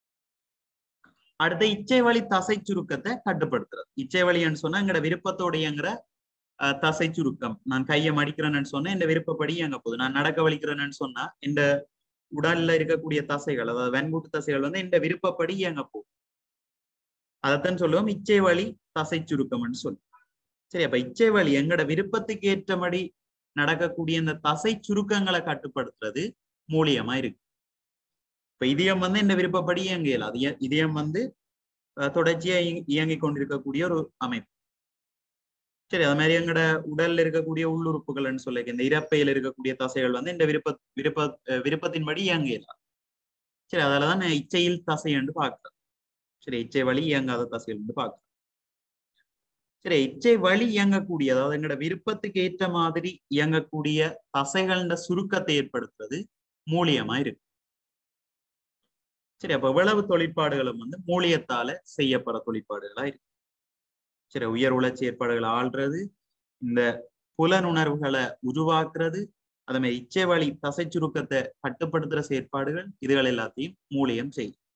அடுத்த இச்சை வழி தசை சுருக்கத்தை கட்டுப்படுத்துறது. இச்சை வழின்னு சொன்னா எங்கட விருப்பத்தோட இயங்குற தசை சுருக்கம். நான் கையை மடிக்கிறேன்னு சொன்னா இந்த விருப்பப்படி இயங்க போகுது. நான் நடக்க வலிக்கிறேன்னு சொன்னா இந்த உடல்ல இருக்கக்கூடிய தசைகள், அதாவது வெண்கூட்டு தசைகள் வந்து இந்த விருப்பப்படி இயங்க போகுது. அதைத்தான் சொல்லுவோம் இச்சை வழி தசை சுருக்கம்னு சொல்லுவோம். சரி, அப்ப இச்சை வழி எங்கட விருப்பத்துக்கு ஏற்றபடி நடக்கக்கூடிய இந்த தசை சுருக்கங்களை கட்டுப்படுத்துறது மூலியமா இருக்கு. இப்ப இதயம் வந்து இந்த விருப்பப்படி இயங்க இயலாது. இதயம் வந்து தொடர்ச்சியா இயங்கிக் கொண்டிருக்கக்கூடிய ஒரு அமைப்பு. சரி, அது மாதிரி எங்கட உடல்ல இருக்கக்கூடிய உள்ளுறுப்புகள்னு சொல்ல இந்த இறப்பையில இருக்கக்கூடிய தசைகள் வந்து இந்த விருப்பத்தின்படி இயங்க இயலாது. சரி, அதனாலதான் இச்சையில் தசை என்று பார்க்கிறோம். சரி, இச்சை வழி இயங்காத தசைகள் என்று பார்க்கிறோம். சரி, இச்சை வழி இயங்கக்கூடிய, அதாவது எங்களோட விருப்பத்துக்கு ஏற்ற மாதிரி இயங்கக்கூடிய தசைகள சுருக்கத்தை ஏற்படுத்துறது மூலியமா இருக்கு. சரி, அப்ப இவ்வளவு தொழிற்பாடுகளும் வந்து மூலியத்தால செய்யப்படுற தொழிற்பாடுகளா இருக்கு. சரி, உயர் உளர்ச்சி ஏற்பாடுகளை ஆள்றது, இந்த புலனுணர்வுகளை உருவாக்குறது, அதே மாதிரி இச்சை வழி தசை சுருக்கத்தை கட்டுப்படுத்துற செயற்பாடுகள், இதுகள் எல்லாத்தையும் மூலியம் செய்யும்.